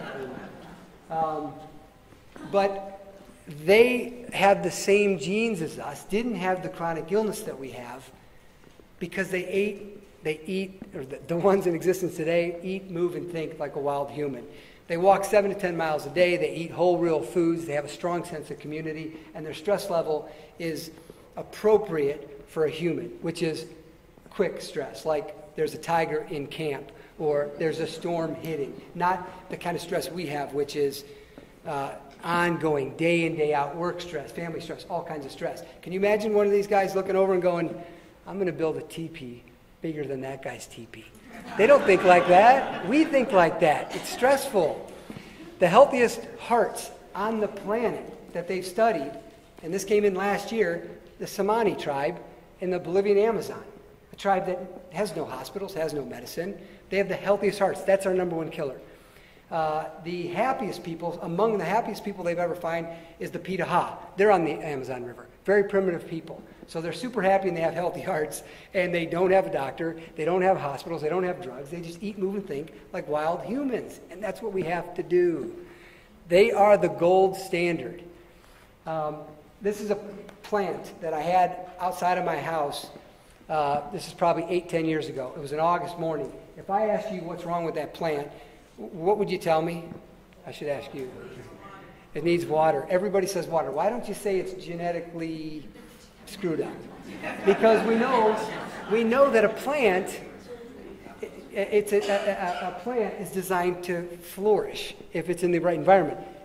talk. Um, but they have the same genes as us, didn't have the chronic illness that we have, because they ate, they eat, or the, the ones in existence today, eat, move, and think like a wild human. They walk seven to ten miles a day, they eat whole, real foods, they have a strong sense of community, and their stress level is appropriate for a human, which is quick stress, like there's a tiger in camp, or there's a storm hitting. Not the kind of stress we have, which is uh, ongoing, day in, day out, work stress, family stress, all kinds of stress. Can you imagine one of these guys looking over and going, I'm going to build a teepee bigger than that guy's teepee? They don't think like that. We think like that. It's stressful. The healthiest hearts on the planet that they've studied, and this came in last year, the Samani tribe in the Bolivian Amazon, a tribe that has no hospitals, has no medicine. They have the healthiest hearts. That's our number one killer. Uh, the happiest people, among the happiest people they've ever found, is the Pitaha. They're on the Amazon River. Very primitive people. So they're super happy and they have healthy hearts, and they don't have a doctor, they don't have hospitals, they don't have drugs. They just eat, move, and think like wild humans. And that's what we have to do. They are the gold standard. Um, this is a plant that I had outside of my house. Uh, this is probably eight, ten years ago. It was an August morning. If I asked you what's wrong with that plant, what would you tell me? I should ask you. It needs water. Everybody says water. Why don't you say it's genetically screwed up? Because we know we know that a plant, it, it's a, a, a plant is designed to flourish if it's in the right environment.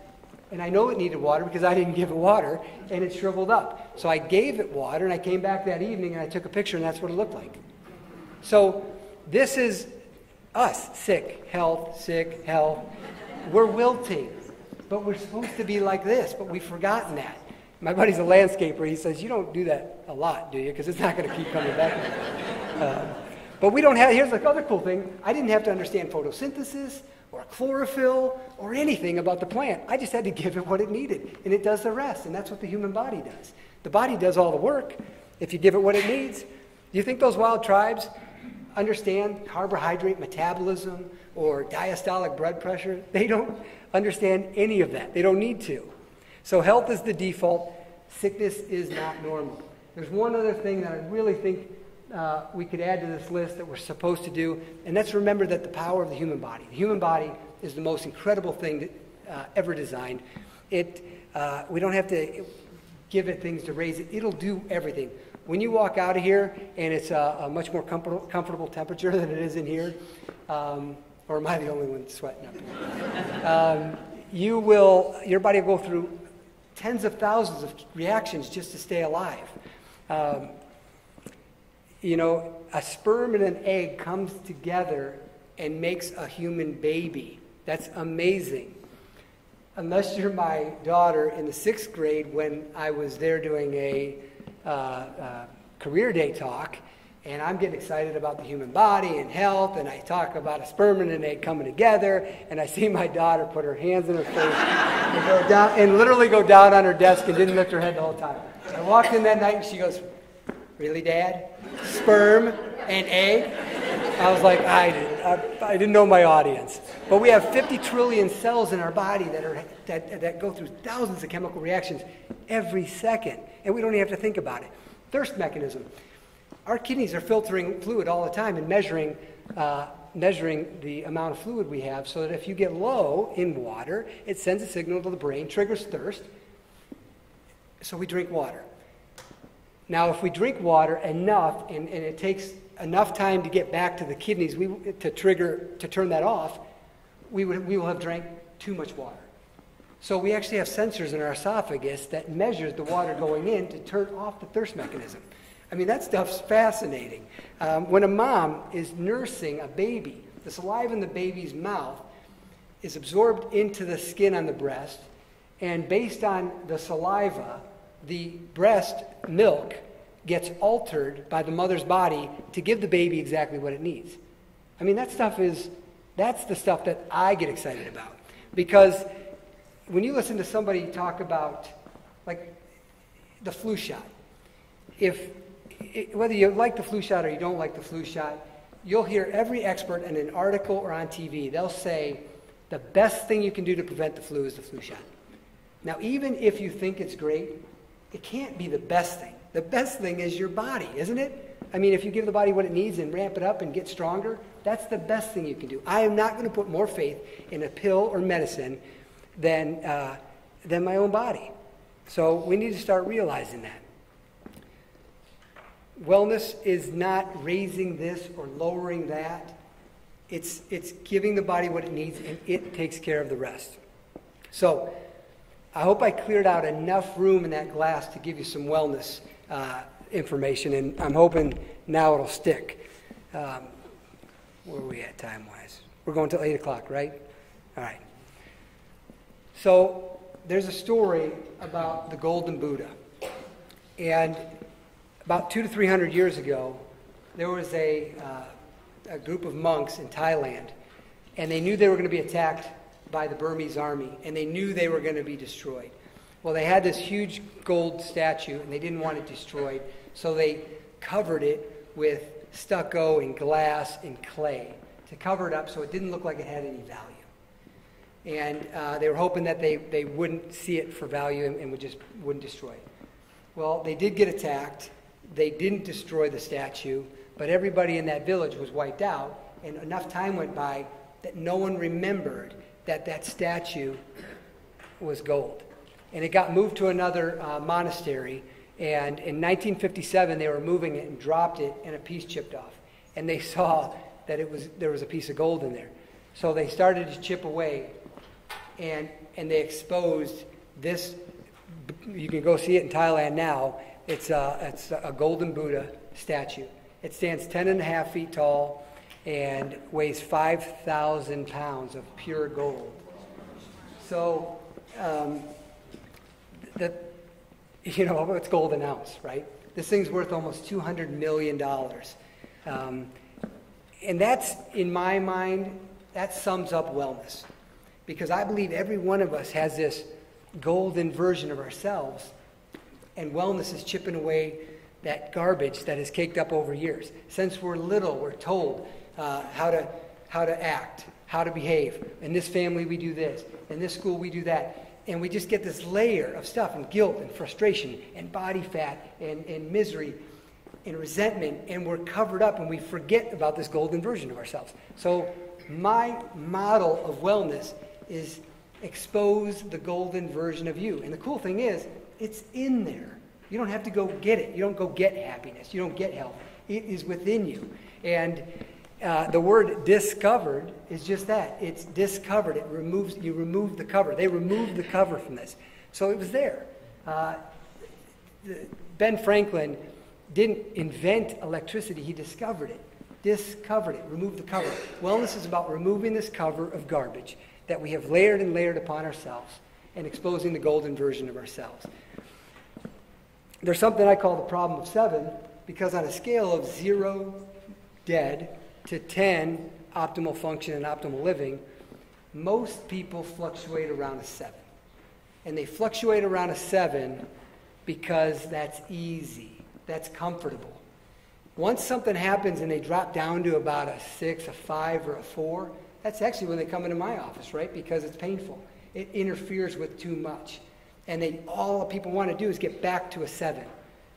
And I know it needed water because I didn't give it water, and it shriveled up. So I gave it water, and I came back that evening, and I took a picture, and that's what it looked like. So this is us, sick, health, sick, health. We're wilting, but we're supposed to be like this, but we've forgotten that. My buddy's a landscaper. He says, you don't do that a lot, do you? Because it's not going to keep coming back. Uh, but we don't have, here's the other cool thing. I didn't have to understand photosynthesis or chlorophyll or anything about the plant. I just had to give it what it needed, and it does the rest, and that's what the human body does. The body does all the work if you give it what it needs. Do you think those wild tribes understand carbohydrate metabolism or diastolic blood pressure? They don't understand any of that. They don't need to. So health is the default. Sickness is not normal. There's one other thing that I really think uh, we could add to this list that we're supposed to do, and that's remember that the power of the human body. The human body is the most incredible thing that, uh, ever designed. It, uh, we don't have to give it things to raise it. It'll do everything. When you walk out of here and it's a, a much more comfortable, comfortable temperature than it is in here, um, or am I the only one sweating up here? um, you will, your body will go through tens of thousands of reactions just to stay alive. Um, you know, a sperm and an egg comes together and makes a human baby. That's amazing. Unless you're my daughter in the sixth grade when I was there doing a uh, uh, career day talk, and I'm getting excited about the human body and health, and I talk about a sperm and an egg coming together, and I see my daughter put her hands in her face and, go down, and literally go down on her desk and didn't lift her head the whole time. I walked in that night and she goes, "Really, Dad? Sperm and egg?" I was like, I didn't, I, I didn't know my audience. But we have fifty trillion cells in our body that are that, that go through thousands of chemical reactions every second, and we don't even have to think about it. Thirst mechanism. Our kidneys are filtering fluid all the time and measuring uh, measuring the amount of fluid we have, so that if you get low in water, it sends a signal to the brain, triggers thirst, so we drink water. Now, if we drink water enough, and, and it takes enough time to get back to the kidneys we, to trigger, to turn that off, we, would, we will have drank too much water. So we actually have sensors in our esophagus that measures the water going in to turn off the thirst mechanism. I mean, that stuff's fascinating. Um, when a mom is nursing a baby, the saliva in the baby's mouth is absorbed into the skin on the breast, and based on the saliva, the breast milk gets altered by the mother's body to give the baby exactly what it needs. I mean, that stuff is, that's the stuff that I get excited about. Because when you listen to somebody talk about, like, the flu shot, if it, whether you like the flu shot or you don't like the flu shot, you'll hear every expert in an article or on T V, they'll say the best thing you can do to prevent the flu is the flu shot. Now, even if you think it's great, it can't be the best thing. The best thing is your body, isn't it? I mean, if you give the body what it needs and ramp it up and get stronger, that's the best thing you can do. I am not going to put more faith in a pill or medicine than, uh, than my own body. So we need to start realizing that. Wellness is not raising this or lowering that. It's, it's giving the body what it needs, and it takes care of the rest. So I hope I cleared out enough room in that glass to give you some wellness uh, information, and I'm hoping now it'll stick. Um, where are we at time-wise? We're going till eight o'clock, right? All right. So there's a story about the Golden Buddha. And about two to three hundred years ago, there was a, uh, a group of monks in Thailand, and they knew they were going to be attacked by the Burmese army, and they knew they were going to be destroyed. Well, they had this huge gold statue, and they didn't want it destroyed, so they covered it with stucco and glass and clay to cover it up so it didn't look like it had any value. And uh, they were hoping that they, they wouldn't see it for value and, and would just wouldn't destroy it. Well, they did get attacked. They didn't destroy the statue, but everybody in that village was wiped out, and enough time went by that no one remembered that that statue was gold. And it got moved to another uh, monastery, and in nineteen fifty-seven they were moving it and dropped it, and a piece chipped off. And they saw that it was there was a piece of gold in there. So they started to chip away, and and they exposed this. You can go see it in Thailand now. It's a, it's a golden Buddha statue. It stands ten and a half feet tall and weighs five thousand pounds of pure gold. So, um, the, you know, what's gold an ounce, right? This thing's worth almost two hundred million dollars. Um, and that's, in my mind, that sums up wellness. Because I believe every one of us has this golden version of ourselves, and wellness is chipping away that garbage that is caked up over years. Since we're little, we're told uh, how to how to act, how to behave. In this family, we do this. In this school, we do that. And we just get this layer of stuff, and guilt and frustration and body fat and, and misery and resentment, and we're covered up and we forget about this golden version of ourselves. So my model of wellness is expose the golden version of you. And the cool thing is, it's in there. You don't have to go get it. You don't go get happiness. You don't get health. It is within you. And uh, the word discovered is just that. It's discovered. It removes, you remove the cover. They removed the cover from this. So it was there. Uh, Ben Franklin didn't invent electricity. He discovered it. Discovered it. Removed the cover. Wellness is about removing this cover of garbage that we have layered and layered upon ourselves and exposing the golden version of ourselves. There's something I call the problem of seven, because on a scale of zero, dead, to ten, optimal function and optimal living, most people fluctuate around a seven. And they fluctuate around a seven because that's easy. That's comfortable. Once something happens and they drop down to about a six, a five, or a four, that's actually when they come into my office, right? Because it's painful. It interferes with too much. And they all people want to do is get back to a seven.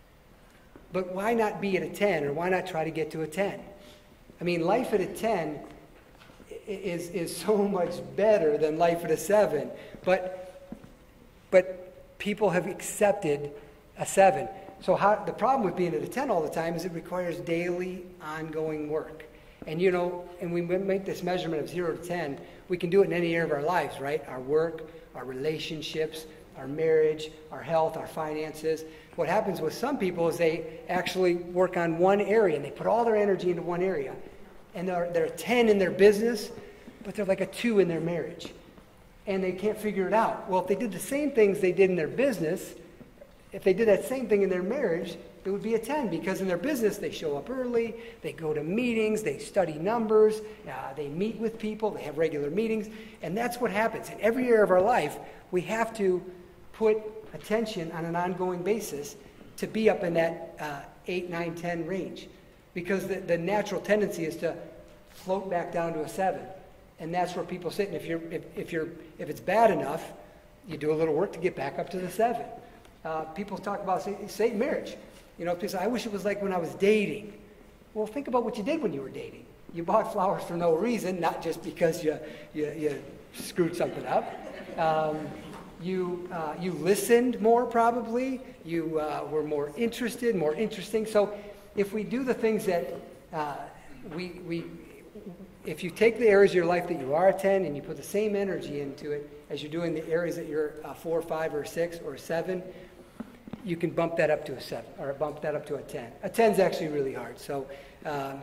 But why not be at a ten, or why not try to get to a ten? I mean, life at a ten is, is so much better than life at a seven. But, but people have accepted a seven. So how, the problem with being at a ten all the time is it requires daily, ongoing work. And, you know, and we make this measurement of zero to ten, we can do it in any area of our lives, right? Our work, our relationships, our marriage, our health, our finances. What happens with some people is they actually work on one area, and they put all their energy into one area. And they're, they're a ten in their business, but they're like a two in their marriage. And they can't figure it out. Well, if they did the same things they did in their business, if they did that same thing in their marriage, it would be a ten, because in their business they show up early, they go to meetings, they study numbers, uh, they meet with people, they have regular meetings, and that's what happens. In every area of our life, we have to put attention on an ongoing basis to be up in that uh, eight, nine, ten range, because the, the natural tendency is to float back down to a seven, and that's where people sit. And if you're if, if you're if it's bad enough, you do a little work to get back up to the seven. Uh, people talk about say, say marriage. You know, people say, I wish it was like when I was dating. Well, think about what you did when you were dating. You bought flowers for no reason, not just because you you, you screwed something up. Um, you uh, you listened more, probably. You uh, were more interested, more interesting. So, if we do the things that uh, we we, if you take the areas of your life that you are a ten and you put the same energy into it as you're doing the areas that you're a four, five, or a six, or a seven, you can bump that up to a seven, or bump that up to a ten. A ten is actually really hard. So, um,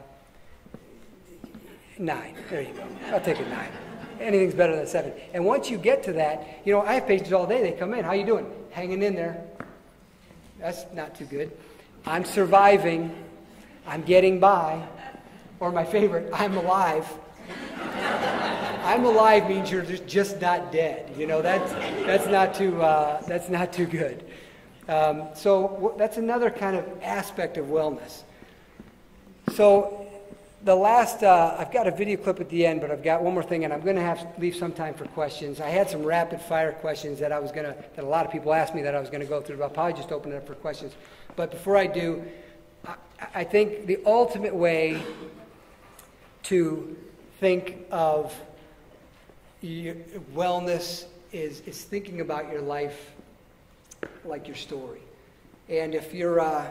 nine. There you go. I'll take a nine. Anything's better than a seven. And once you get to that, you know, I have patients all day. They come in. How you doing? Hanging in there. That's not too good. I'm surviving. I'm getting by. Or my favorite, I'm alive. I'm alive means you're just not dead. You know, that's that's not too uh, that's not too good. Um, so w- that's another kind of aspect of wellness. So the last, uh, I've got a video clip at the end, but I've got one more thing, and I'm going to have to leave some time for questions. I had some rapid fire questions that I was going to, that a lot of people asked me that I was going to go through. I'll probably just open it up for questions. But before I do, I, I think the ultimate way to think of your wellness is, is thinking about your life like your story. And if you're, uh,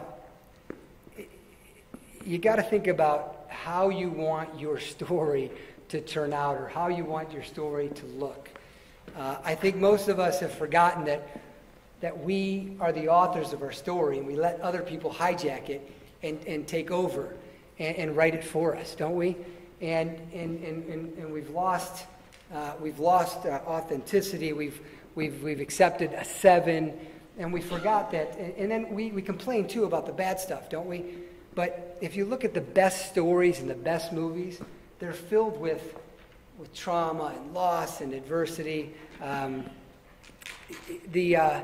you got to think about how you want your story to turn out, or how you want your story to look. Uh, I think most of us have forgotten that that we are the authors of our story, and we let other people hijack it and, and take over and, and write it for us, don't we? And and and, and, and we've lost uh, we've lost uh, authenticity. We've we've we've accepted a seven, and we forgot that. And, and then we, we complain too about the bad stuff, don't we? But if you look at the best stories and the best movies, they're filled with with trauma and loss and adversity. Um, the uh,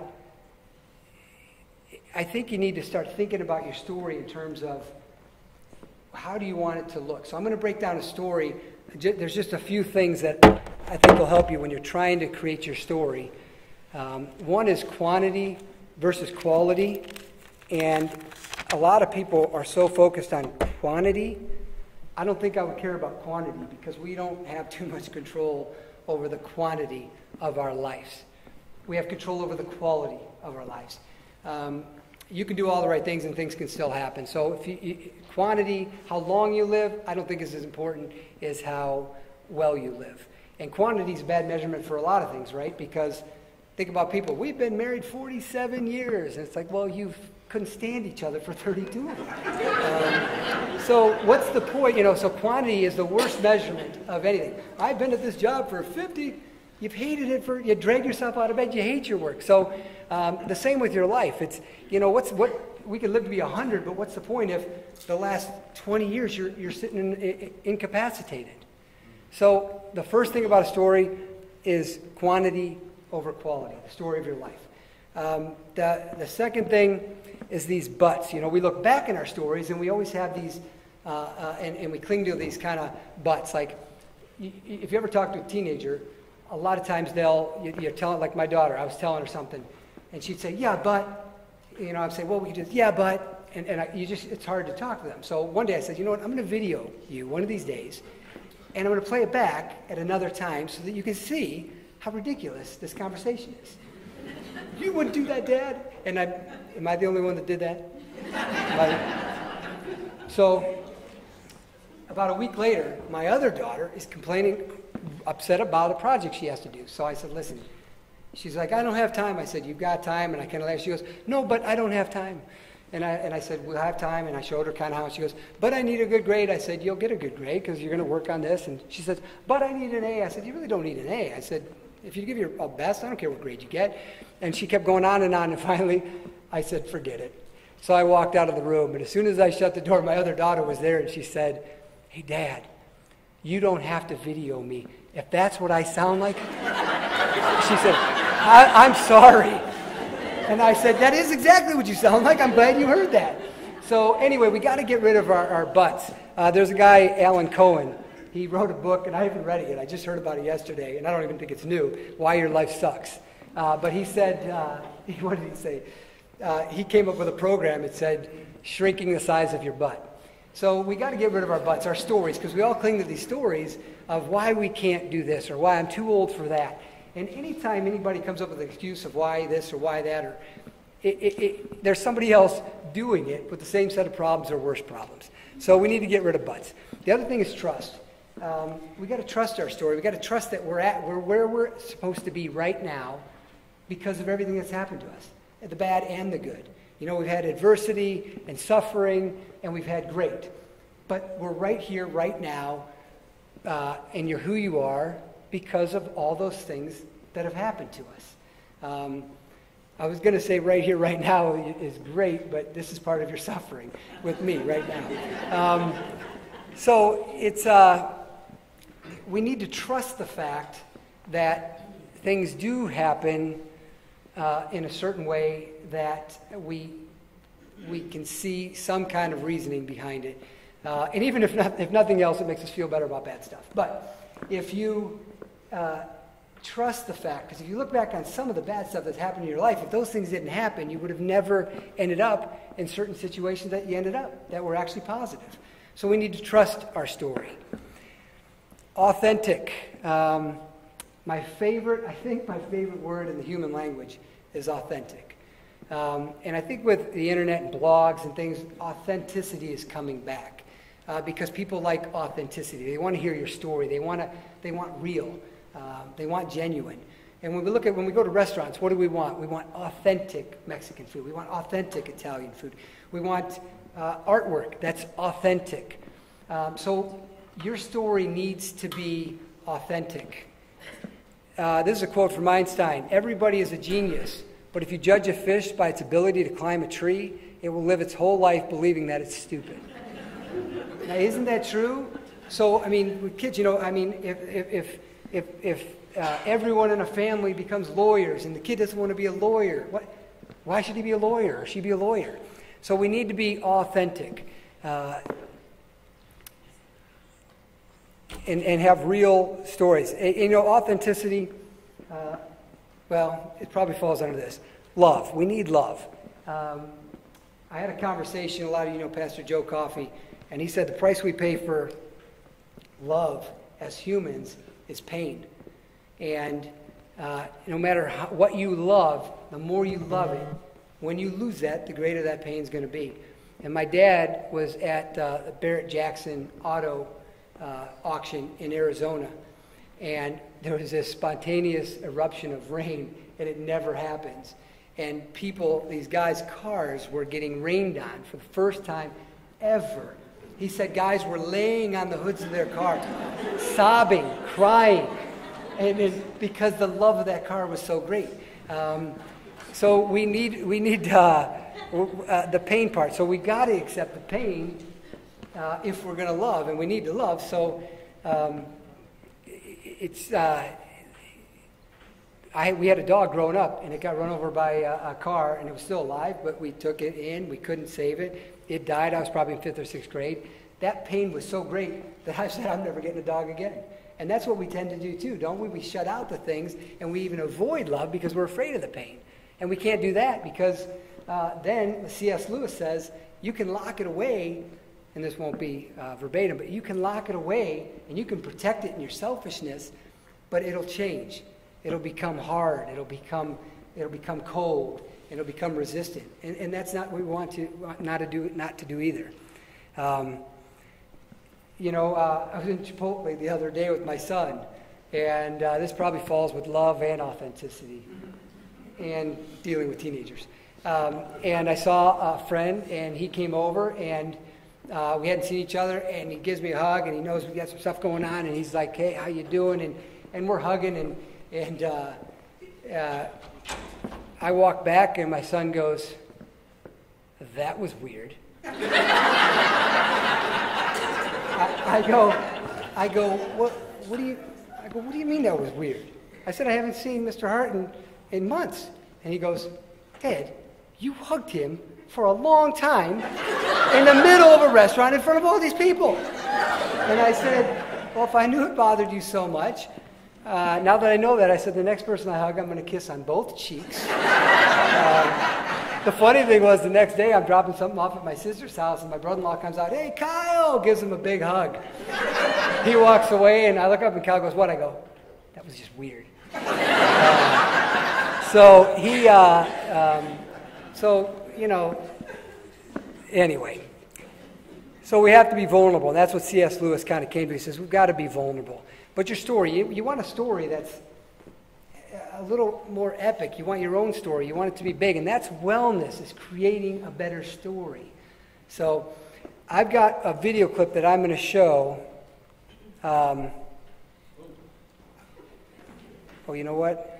I think you need to start thinking about your story in terms of how do you want it to look. So I'm going to break down a story. There's just a few things that I think will help you when you're trying to create your story. Um, one is quantity versus quality. And a lot of people are so focused on quantity. I don't think I would care about quantity because we don't have too much control over the quantity of our lives. We have control over the quality of our lives. Um, you can do all the right things and things can still happen. So if you, you, quantity, how long you live, I don't think is as important as how well you live. And quantity is a bad measurement for a lot of things, right? Because think about people. We've been married forty-seven years. And it's like, well, you couldn't stand each other for thirty-two of them. Um, so what's the point? You know, so quantity is the worst measurement of anything. I've been at this job for fifty. You've hated it for, you drag yourself out of bed, you hate your work. So um, the same with your life. It's, you know, what's what we could live to be one hundred, but what's the point if the last twenty years you're, you're sitting in, in, incapacitated? So the first thing about a story is quantity over quality, the story of your life. Um, the, the second thing is these buts. You know, we look back in our stories and we always have these, uh, uh, and, and we cling to these kind of buts. Like, y- if you ever talk to a teenager, a lot of times they'll, you, you're telling, like my daughter, I was telling her something, and she'd say, yeah, but, you know, I'd say, well, we could just, yeah, but, and, and I, you just, it's hard to talk to them. So one day I said, you know what, I'm going to video you one of these days, and I'm going to play it back at another time so that you can see how ridiculous this conversation is. You wouldn't do that, Dad? And I, am I the only one that did that? I, so about a week later, my other daughter is complaining, upset about a project she has to do. So I said, listen. She's like, I don't have time. I said, you've got time. And I kind of laughed. She goes, no, but I don't have time. And I and I said, we'll have time. And I showed her kind of how. She goes, but I need a good grade. I said, you'll get a good grade because you're going to work on this. And she says, but I need an A. I said, you really don't need an A. I said, if you give your best, I don't care what grade you get. And she kept going on and on. And finally, I said, forget it. So I walked out of the room. And as soon as I shut the door, my other daughter was there. And she said, hey, Dad, you don't have to video me. If that's what I sound like, she said, I, I'm sorry. And I said, that is exactly what you sound like. I'm glad you heard that. So anyway, we got to get rid of our, our butts. Uh, there's a guy, Alan Cohen. He wrote a book, and I haven't read it yet. I just heard about it yesterday, and I don't even think it's new, Why Your Life Sucks. Uh, but he said, uh, what did he say? Uh, he came up with a program that said, shrinking the size of your butt. So we got to get rid of our butts, our stories, because we all cling to these stories of why we can't do this or why I'm too old for that. And anytime anybody comes up with an excuse of why this or why that, or it, it, it, there's somebody else doing it with the same set of problems or worse problems. So we need to get rid of butts. The other thing is trust. Um, we got to trust our story. We got to trust that we're at we're where we're supposed to be right now because of everything that's happened to us, the bad and the good. You know, we've had adversity and suffering, and we've had great. But we're right here, right now, uh, and you're who you are because of all those things that have happened to us. Um, I was going to say right here, right now is great, but this is part of your suffering with me right now. Um, so it's uh, we need to trust the fact that things do happen uh, in a certain way that we we can see some kind of reasoning behind it. Uh, and even if, not, if nothing else, it makes us feel better about bad stuff. But if you uh, trust the fact, because if you look back on some of the bad stuff that's happened in your life, if those things didn't happen, you would have never ended up in certain situations that you ended up, that were actually positive. So we need to trust our story. Authentic. Um, my favorite, I think my favorite word in the human language is authentic. Um, and I think with the internet and blogs and things, authenticity is coming back uh, because people like authenticity. They want to hear your story. They want to. They want real. Uh, they want genuine. And when we look at, when we go to restaurants, what do we want? We want authentic Mexican food. We want authentic Italian food. We want uh, artwork that's authentic. Um, so your story needs to be authentic. Uh, this is a quote from Einstein. Everybody is a genius, but if you judge a fish by its ability to climb a tree, it will live its whole life believing that it's stupid. Now, isn't that true? So, I mean, with kids, you know, I mean, if if if if, if uh, everyone in a family becomes lawyers and the kid doesn't want to be a lawyer, what? Why should he be a lawyer or she be a lawyer? So we need to be authentic uh, and and have real stories. And, you know, authenticity. Uh, well, it probably falls under this. Love. We need love. Um, I had a conversation. A lot of you know Pastor Joe Coffey, and he said the price we pay for love as humans is pain. And uh, no matter how, what you love, the more you love it, when you lose that, the greater that pain is going to be. And my dad was at uh, the Barrett Jackson Auto uh, auction in Arizona, and there was this spontaneous eruption of rain, and it never happens. And people, these guys' cars were getting rained on for the first time ever. He said guys were laying on the hoods of their car, sobbing, crying, and it, because the love of that car was so great. Um, so we need we need uh, uh, the pain part. So we got to accept the pain uh, if we're going to love, and we need to love. So um, it's. Uh, I, we had a dog growing up, and it got run over by a, a car, and it was still alive, but we took it in. We couldn't save it. It died. I was probably in fifth or sixth grade. That pain was so great that I said, I'm never getting a dog again. And that's what we tend to do, too, don't we? We shut out the things, and we even avoid love because we're afraid of the pain. And we can't do that because uh, then C S Lewis says, you can lock it away, and this won't be uh, verbatim, but you can lock it away, and you can protect it in your selfishness, but it'll change. It'll become hard. It'll become it'll become cold. It'll become resistant, and, and that's not what we want to not to do not to do either. Um, you know, uh, I was in Chipotle the other day with my son, and uh, this probably falls with love and authenticity, and dealing with teenagers. Um, and I saw a friend, and he came over, and uh, we hadn't seen each other, and he gives me a hug, and he knows we got some stuff going on, and he's like, "Hey, how you doing?" And and we're hugging, and and. Uh, uh, I walk back and my son goes, that was weird. I, I go, I go, what, what do you, I go, what do you mean that was weird? I said, I haven't seen Mister Hart in, in months. And he goes, Ed, you hugged him for a long time in the middle of a restaurant in front of all these people. And I said, well, if I knew it bothered you so much, Uh, now that I know that, I said, the next person I hug, I'm going to kiss on both cheeks. uh, the funny thing was, the next day, I'm dropping something off at my sister's house, and my brother-in-law comes out, hey, Kyle, gives him a big hug. He walks away, and I look up, and Kyle goes, what? I go, that was just weird. Uh, so he, uh, um, so, you know, anyway. So we have to be vulnerable, and that's what C S Lewis kind of came to. He says, we've got to be vulnerable. But your story, you, you want a story that's a little more epic. You want your own story. You want it to be big. And that's wellness, is creating a better story. So I've got a video clip that I'm going to show. Um, oh, you know what?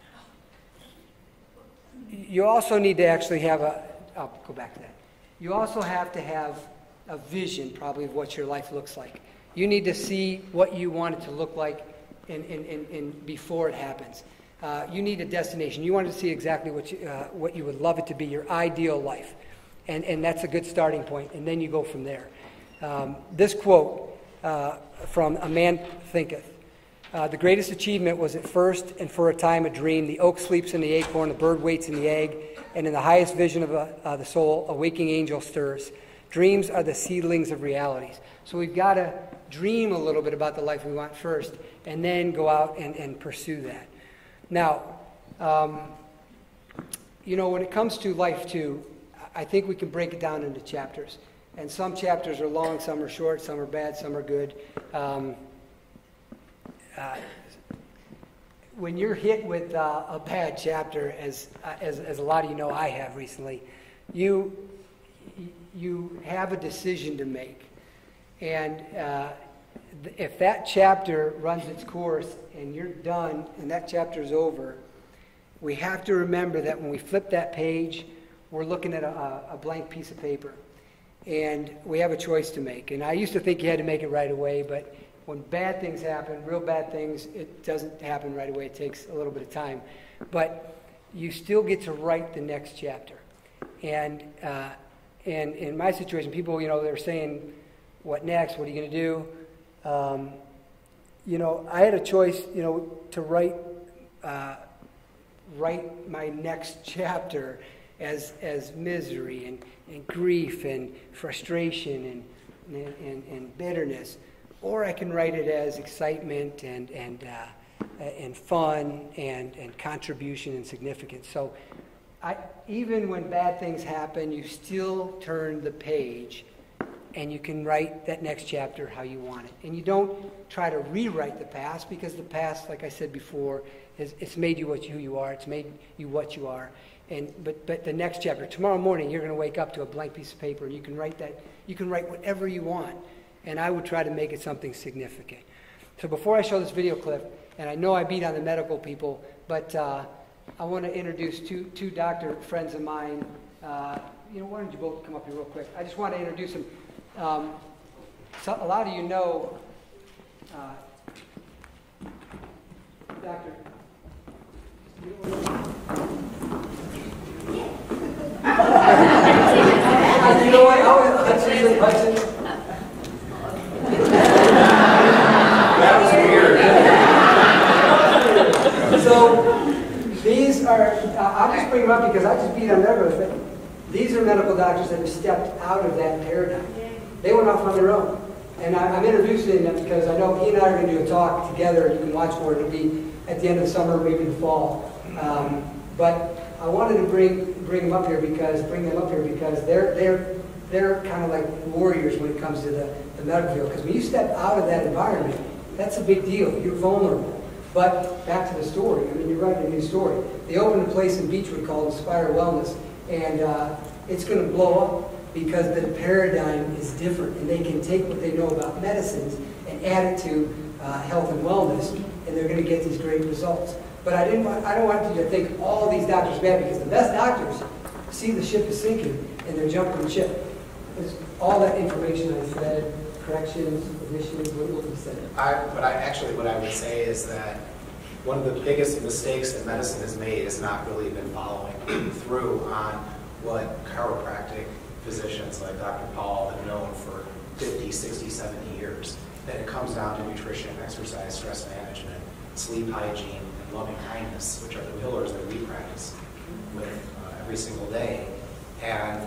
You also need to actually have a, I'll go back to that. You also have to have a vision, probably, of what your life looks like. You need to see what you want it to look like in, in, in, in before it happens. Uh, you need a destination. You want to see exactly what you, uh, what you would love it to be, your ideal life. And, and that's a good starting point, and then you go from there. Um, this quote uh, from A Man Thinketh. Uh, the greatest achievement was at first and for a time a dream. The oak sleeps in the acorn, the bird waits in the egg, and in the highest vision of a, uh, the soul, a waking angel stirs. Dreams are the seedlings of realities. So we've got to dream a little bit about the life we want first, and then go out and, and pursue that. Now, um, you know, when it comes to life too, I think we can break it down into chapters. And some chapters are long, some are short, some are bad, some are good. Um, uh, when you're hit with uh, a bad chapter, as, uh, as as a lot of you know I have recently, you you have a decision to make, and uh, th- if that chapter runs its course and you're done and that chapter is over, we have to remember that when we flip that page, we're looking at a, a blank piece of paper, and we have a choice to make. And I used to think you had to make it right away, but when bad things happen, real bad things, it doesn't happen right away. It takes a little bit of time. But you still get to write the next chapter. And uh, and in my situation, people, you know, they're saying, what next? What are you going to do? Um, you know, I had a choice, you know, to write uh, write my next chapter as as misery and, and grief and frustration and and, and, and bitterness. Or I can write it as excitement and and uh, and fun and, and contribution and significance. So, I, even when bad things happen, you still turn the page, and you can write that next chapter how you want it. And you don't try to rewrite the past, because the past, like I said before, is it's made you what you, who you are. It's made you what you are. And but but the next chapter, tomorrow morning, you're going to wake up to a blank piece of paper, and you can write that. You can write whatever you want. And I would try to make it something significant. So before I show this video clip, and I know I beat on the medical people, but uh, I want to introduce two two doctor friends of mine. Uh, you know, why don't you both come up here real quick? I just want to introduce them. Um, so a lot of you know uh, Doctor You know what? I was Hudson, Hudson. That was weird. So these are, uh, I'll just bring them up because I just beat on everyone, but these are medical doctors that have stepped out of that paradigm. They went off on their own. And I, I'm introducing them because I know he and I are going to do a talk together. You can watch for it. It'll be at the end of the summer, maybe the fall. Um, but I wanted to bring bring them up here because bring them up here because they're they're they're kind of like warriors when it comes to the, the medical field. Because when you step out of that environment, that's a big deal. You're vulnerable. But back to the story. I mean, you're writing a new story. They opened a place in Beechwood called Inspire Wellness, and uh, it's going to blow up because the paradigm is different, and they can take what they know about medicines and add it to uh, health and wellness, and they're going to get these great results. But I didn't want, I don't want you to think all these doctors are bad, because the best doctors see the ship is sinking and they're jumping the ship. There's all that information I said, corrections, additions, what will be said? I, but I actually, what I would say is that one of the biggest mistakes that medicine has made has not really been following through on what chiropractic physicians like Doctor Paul have known for fifty, sixty, seventy years. That it comes down to nutrition, exercise, stress management, sleep hygiene, and loving kindness, which are the pillars that we practice with uh, every single day. And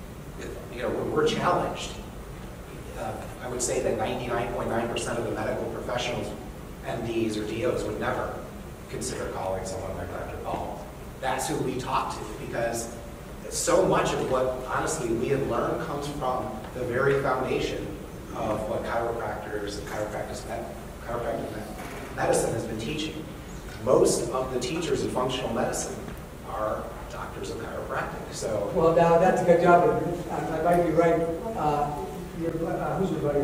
you know, we're, we're challenged. Uh, I would say that ninety-nine point nine percent of the medical professionals, M Ds or D Os, would never consider calling someone like Doctor Paul. That's who we talk to, because so much of what, honestly, we have learned comes from the very foundation of what chiropractors and chiropractic, chiropractic medicine has been teaching. Most of the teachers of functional medicine are doctors of chiropractic. So, well, now that's a good job. I, I might be right. Uh, your, uh, who's your buddy?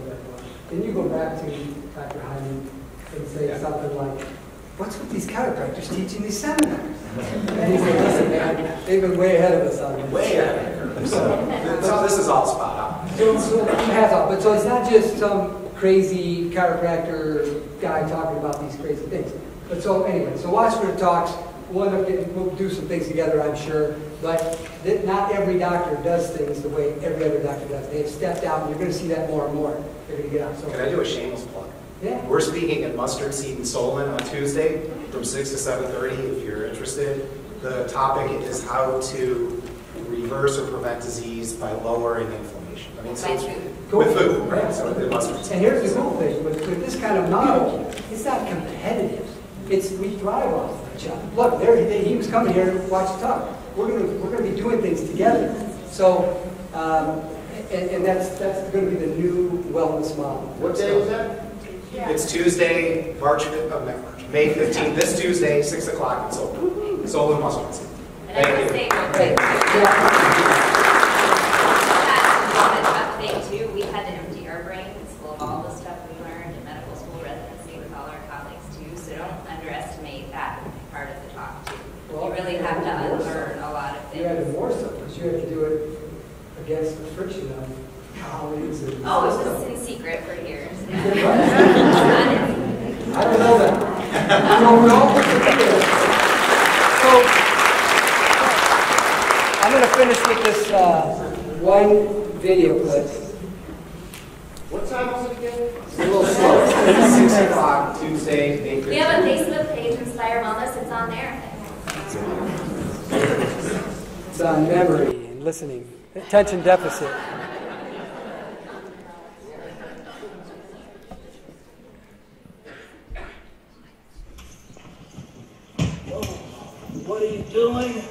Can you go back to Doctor Hyman and say yeah. something like, "What's with these chiropractors teaching these seminars?" And he said, "Listen, man, they've been way ahead of us on this." Way ahead of us. So, so this is all spot on. So, so hats off. But so it's not just some crazy chiropractor guy talking about these crazy things. But so anyway, so watch for the talks. We'll end up getting, we'll do some things together, I'm sure. But th not every doctor does things the way every other doctor does. They have stepped out, and you're going to see that more and more. They're going to get out. So, can I do a shameless plug? Yeah. We're speaking at Mustard Seed in Solon on Tuesday from six to seven thirty if you're interested. The topic is how to reverse or prevent disease by lowering inflammation. I mean, so it's, cool. with food, right? So the mustard seed. And here's the cool thing, with, with this kind of model, it's not competitive. It's, we thrive off each other. Look, there he, he was coming here to watch the talk. We're gonna we're gonna be doing things together. So, um, and, and that's that's going to be the new wellness model. What day was that? It's Tuesday, March, uh, March, May fifteenth, this Tuesday, six o'clock in Solon. Solon Muskets. And I want to say real quick, too, that thing too, we had to empty our brains full of all the stuff we learned in medical school residency with all our colleagues too, so don't underestimate that part of the talk too. Well, you really have to unlearn a lot of things. You had to more so, because you had to do it against the friction of colleagues and Oh, it system. was in secret for years. I don't know that. I don't know. So, I'm going to finish with this uh, one video clip. What time was it again? It's a little slow. Six o'clock, Tuesday, May fifteenth. We have a Facebook page, Inspire Wellness, it's on there. It's on memory and listening. Attention deficit. What are you doing?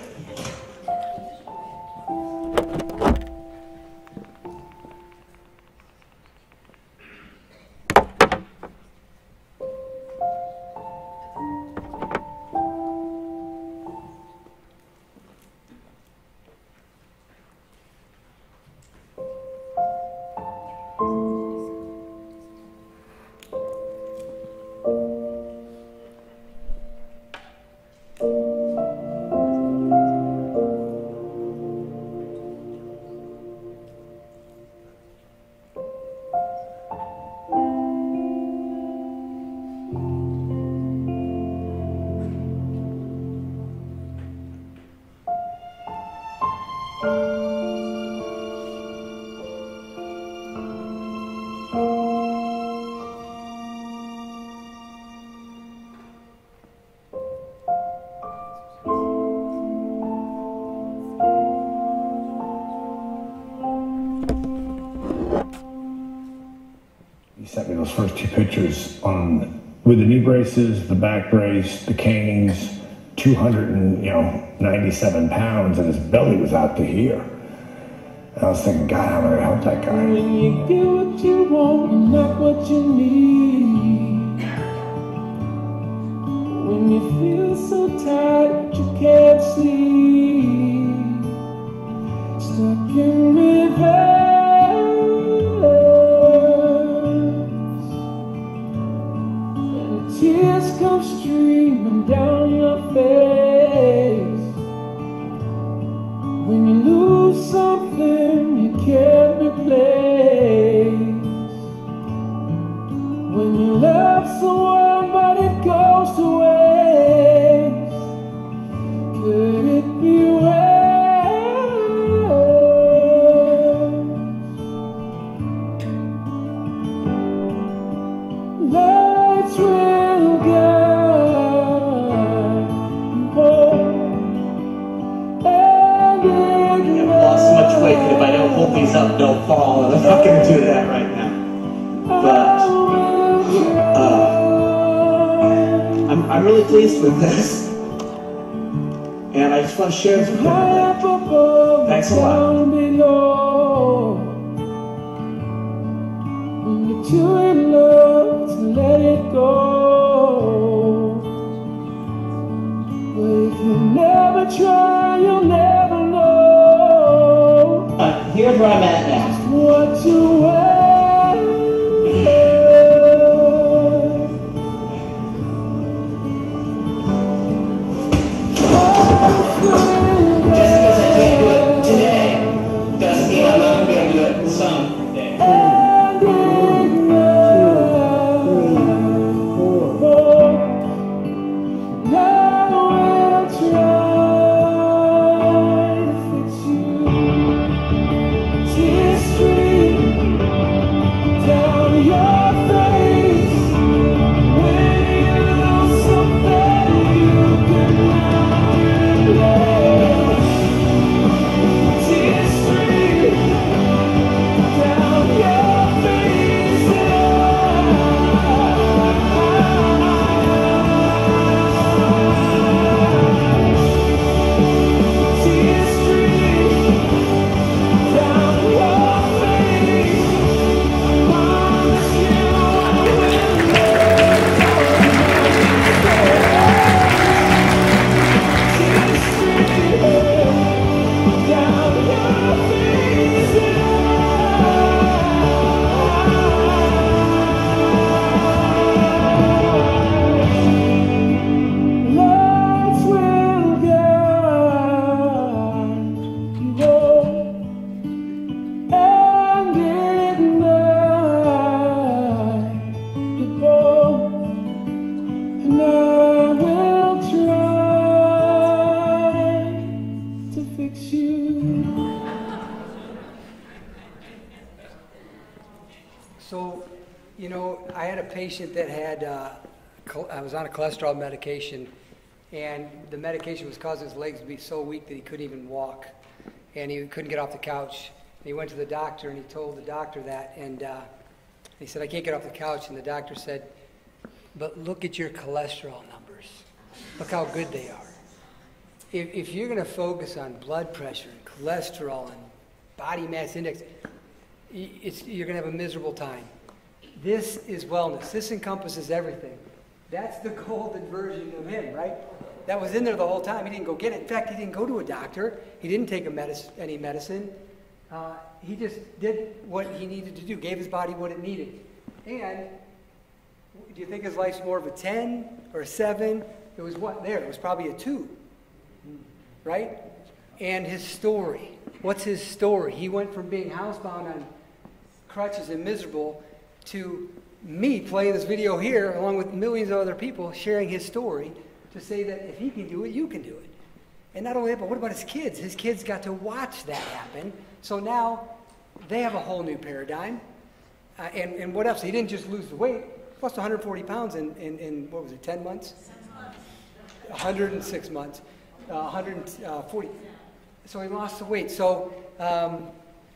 He sent me those first two pictures on with the knee braces, the back brace, the canes, two hundred and you know ninety-seven pounds, and his belly was out to here. And I was thinking, God, I'm gonna help that guy. When you get what you want and not what you need. When you feel so tired you can't sleep. Stuck in reverse. Tears come streaming down your face. When you lose something you can't replace. When you love someone but it goes to waste. Could it be worse? Lights will guide you home, and I've lost so much weight that if I don't hold these up, they'll fall, and I'm not going to do that right now. But uh, I'm, I'm really pleased with this, and I just want to share this with everybody. Thanks a lot. When you're too in love to let it go. But if you never try, you'll never know. Uh, here's where I'm at now. What you wear. Just because I can't do it today doesn't mean I'm not going to do it someday. Tears So, you know, I had a patient that had, uh, chol- I was on a cholesterol medication, and the medication was causing his legs to be so weak that he couldn't even walk, and he couldn't get off the couch. And he went to the doctor, and he told the doctor that, and uh, he said, I can't get off the couch, and the doctor said, but look at your cholesterol numbers. Look how good they are. If, if you're going to focus on blood pressure and cholesterol and body mass index, it's, you're going to have a miserable time. This is wellness. This encompasses everything. That's the golden version of him, right? That was in there the whole time. He didn't go get it. In fact, he didn't go to a doctor. He didn't take a medic- any medicine. Uh, he just did what he needed to do, gave his body what it needed. And do you think his life's more of a ten or a seven? It was what there? It was probably a two, right? And his story. What's his story? He went from being housebound on crutches and miserable to me playing this video here along with millions of other people sharing his story to say that if he can do it, you can do it. And not only that, but what about his kids? His kids got to watch that happen. So now they have a whole new paradigm. Uh, and, and what else? He didn't just lose the weight. He lost one hundred forty pounds in, in, in what was it, ten months? one hundred six months. Uh, one hundred forty. So he lost the weight. So um,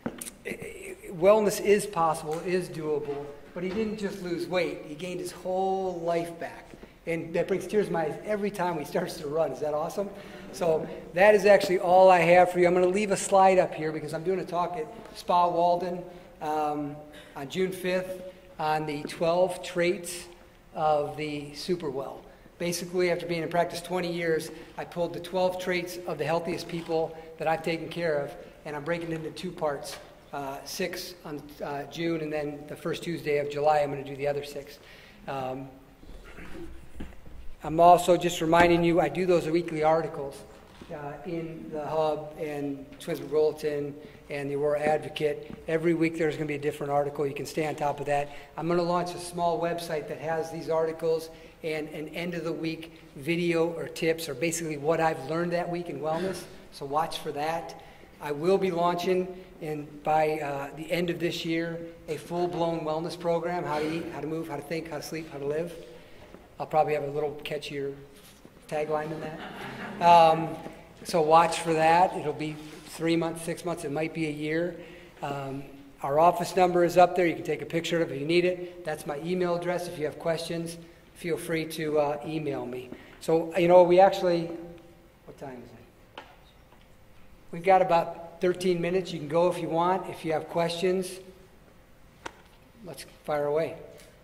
wellness is possible, is doable, but he didn't just lose weight. He gained his whole life back. And that brings tears to my eyes every time he starts to run. Is that awesome? So that is actually all I have for you. I'm going to leave a slide up here because I'm doing a talk at Spa Walden um, on June fifth on the twelve traits of the super well. Basically, after being in practice twenty years, I pulled the twelve traits of the healthiest people that I've taken care of, and I'm breaking it into two parts. Uh, six on uh, June, and then the first Tuesday of July, I'm going to do the other six. Um, I'm also just reminding you, I do those weekly articles uh, in the Hub and Twinsburg Bulletin and the Aurora Advocate. Every week there's going to be a different article. You can stay on top of that. I'm going to launch a small website that has these articles and an end of the week video or tips, or basically what I've learned that week in wellness. So watch for that. I will be launching, in, by uh, the end of this year, a full-blown wellness program, how to eat, how to move, how to think, how to sleep, how to live. I'll probably have a little catchier tagline than that. Um, so watch for that. It'll be three months, six months, it might be a year. Um, our office number is up there. You can take a picture of it if you need it. That's my email address. If you have questions, feel free to uh, email me. So, you know, we actually, what time is it? We've got about thirteen minutes. You can go if you want. If you have questions, let's fire away.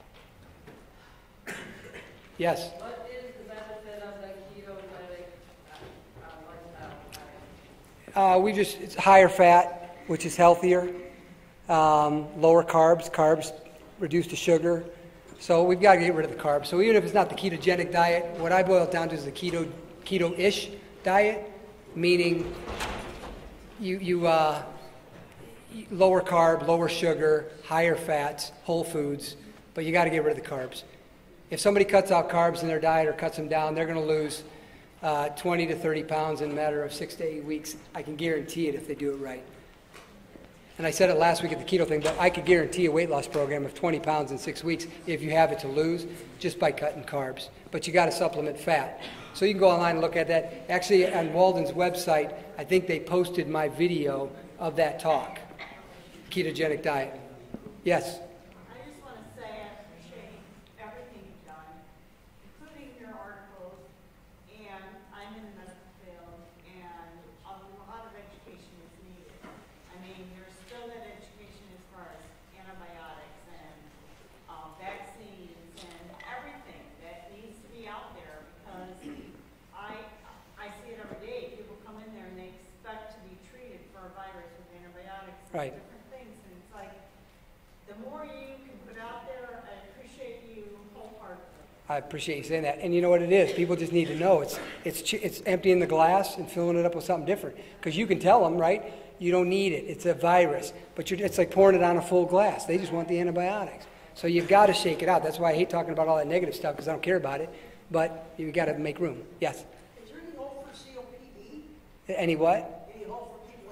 Yes? What is the benefit of the ketogenic uh, lifestyle? Uh, we just, it's higher fat, which is healthier. Um, lower carbs, carbs reduced to sugar. So we've got to get rid of the carbs. So even if it's not the ketogenic diet, what I boil it down to is the keto, keto-ish diet, meaning you, you uh, lower carb, lower sugar, higher fats, whole foods, but you got to get rid of the carbs. If somebody cuts out carbs in their diet or cuts them down, they're going to lose uh, twenty to thirty pounds in a matter of six to eight weeks. I can guarantee it if they do it right. And I said it last week at the keto thing, but I could guarantee a weight loss program of twenty pounds in six weeks if you have it to lose just by cutting carbs. But you got to supplement fat. So you can go online and look at that. Actually, on Walden's website, I think they posted my video of that talk, ketogenic diet. Yes? I just want to say I appreciate everything you've done, including your articles, and I'm in the medical field, and a lot of education is needed. I mean, there's still that education as far as antibiotics and uh, vaccines and everything that needs to be out there, because I I see it every day. People come in there and they expect to be treated for a virus with antibiotics and Right. different things, and it's like, the more you can put out there, I appreciate you wholeheartedly. I appreciate you saying that. And you know what it is? People just need to know. It's it's ch- it's emptying the glass and filling it up with something different. Because you can tell them, right? You don't need it. It's a virus. But you're, it's like pouring it on a full glass. They just want the antibiotics. So you've got to shake it out. That's why I hate talking about all that negative stuff, because I don't care about it. But you've got to make room. Yes? Is there any hope for C O P D? Any what? Any hope for people that have C O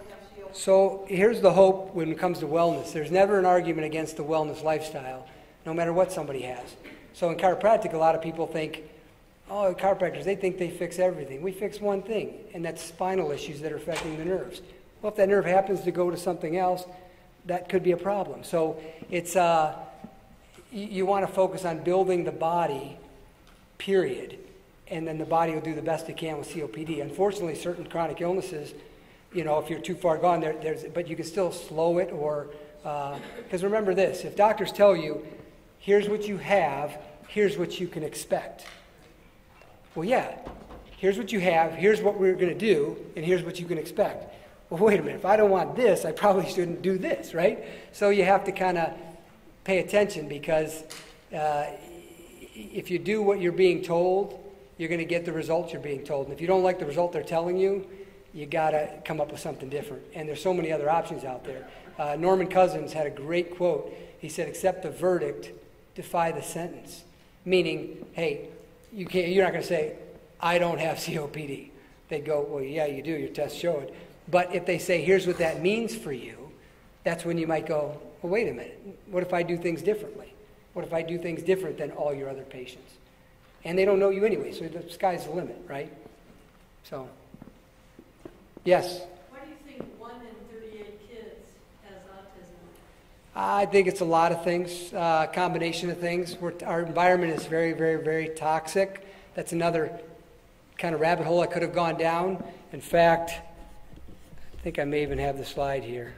So here's the hope when it comes to wellness. There's never an argument against the wellness lifestyle, no matter what somebody has. So in chiropractic, a lot of people think, oh, chiropractors, they think they fix everything. We fix one thing, and that's spinal issues that are affecting the nerves. Well, if that nerve happens to go to something else, that could be a problem. So it's uh, you, you want to focus on building the body, period, and then the body will do the best it can with C O P D. Unfortunately, certain chronic illnesses, you know, if you're too far gone, there, there's, but you can still slow it or, because uh, remember this, if doctors tell you, here's what you have, here's what you can expect. Well, yeah, here's what you have, here's what we're going to do, and here's what you can expect. Well, wait a minute, if I don't want this, I probably shouldn't do this, right? So you have to kind of pay attention because uh, if you do what you're being told, you're going to get the results you're being told. And if you don't like the result they're telling you, you got to come up with something different. And there's so many other options out there. Uh, Norman Cousins had a great quote. He said, accept the verdict, defy the sentence. Meaning, hey, you can't, you're not going to say, I don't have C O P D. They go, well, yeah, you do. Your tests show it. But if they say, here's what that means for you, that's when you might go, well, wait a minute. What if I do things differently? What if I do things different than all your other patients? And they don't know you anyway, so the sky's the limit, right? So, yes? Why do you think one in thirty-eight kids has autism? I think it's a lot of things, a uh, combination of things. We're, our environment is very, very, very toxic. That's another kind of rabbit hole I could have gone down. In fact, I think I may even have the slide here.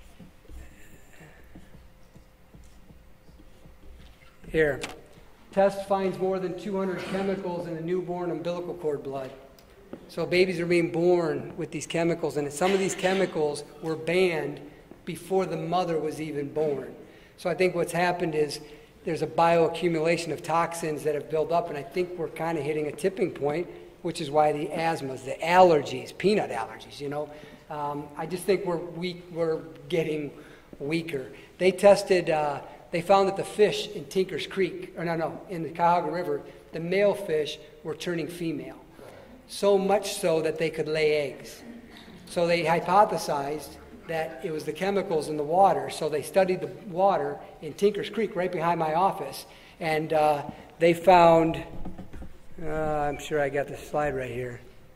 Here. Test finds more than two hundred chemicals in the newborn umbilical cord blood. So babies are being born with these chemicals, and some of these chemicals were banned before the mother was even born. So I think what's happened is there's a bioaccumulation of toxins that have built up, and I think we're kind of hitting a tipping point, which is why the asthmas, the allergies, peanut allergies, you know. Um, I just think we're weak, we're getting weaker. They tested... Uh, They found that the fish in Tinker's Creek, or no, no, in the Cuyahoga River, the male fish were turning female. So much so that they could lay eggs. So they hypothesized that it was the chemicals in the water. So they studied the water in Tinker's Creek right behind my office. And uh, they found, uh, I'm sure I got the slide right here.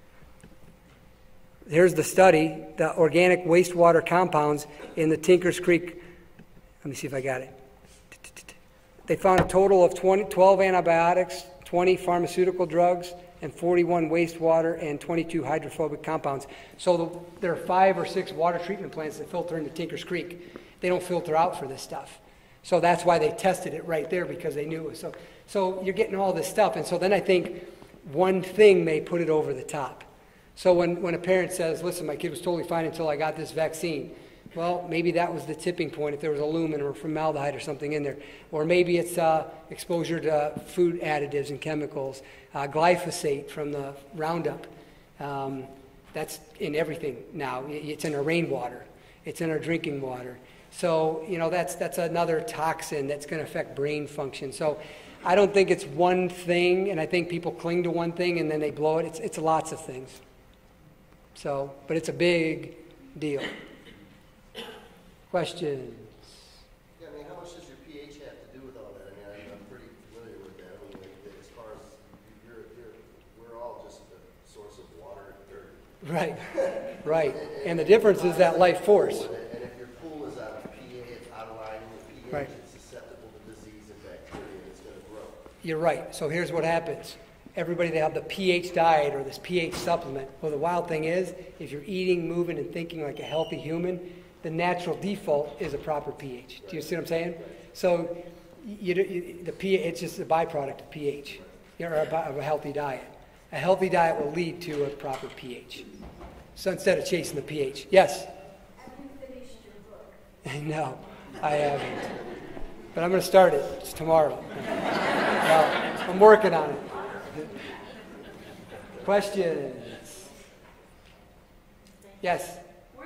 Here's the study, the organic wastewater compounds in the Tinker's Creek. Let me see if I got it. They found a total of twenty, twelve antibiotics, twenty pharmaceutical drugs, and forty-one wastewater and twenty-two hydrophobic compounds. So the, there are five or six water treatment plants that filter into Tinker's Creek. They don't filter out for this stuff. So that's why they tested it right there, because they knew it was so. So you're getting all this stuff. And so then I think one thing may put it over the top. So when, when a parent says, listen, my kid was totally fine until I got this vaccine. Well, maybe that was the tipping point if there was aluminum or formaldehyde or something in there. Or maybe it's uh, exposure to food additives and chemicals. Uh, glyphosate from the Roundup. Um, that's in everything now. It's in our rainwater. It's in our drinking water. So, you know, that's, that's another toxin that's going to affect brain function. So I don't think it's one thing, and I think people cling to one thing and then they blow it. It's, it's lots of things. So, but it's a big deal. Questions? Yeah, I mean, how much does your pH have to do with all that? I mean, I'm, I'm pretty familiar with that. I mean, like, as far as you're, you're, we're all just the source of water and dirt. Right, right. And, and, and the difference is that life force. And, and if your pool is out of pH, it's out of line with pH, right. It's susceptible to disease and bacteria, and it's going to grow. You're right. So here's what happens. Everybody, they have the pH diet or this pH supplement. Well, the wild thing is, if you're eating, moving, and thinking like a healthy human, the natural default is a proper pH. Do you see what I'm saying? So you, you, the pH, it's just a byproduct of pH, or of a healthy diet. A healthy diet will lead to a proper pH. So instead of chasing the pH. Yes? Have you finished your book? No, I haven't. But I'm going to start it. It's tomorrow. Well, I'm working on it. Questions? Yes?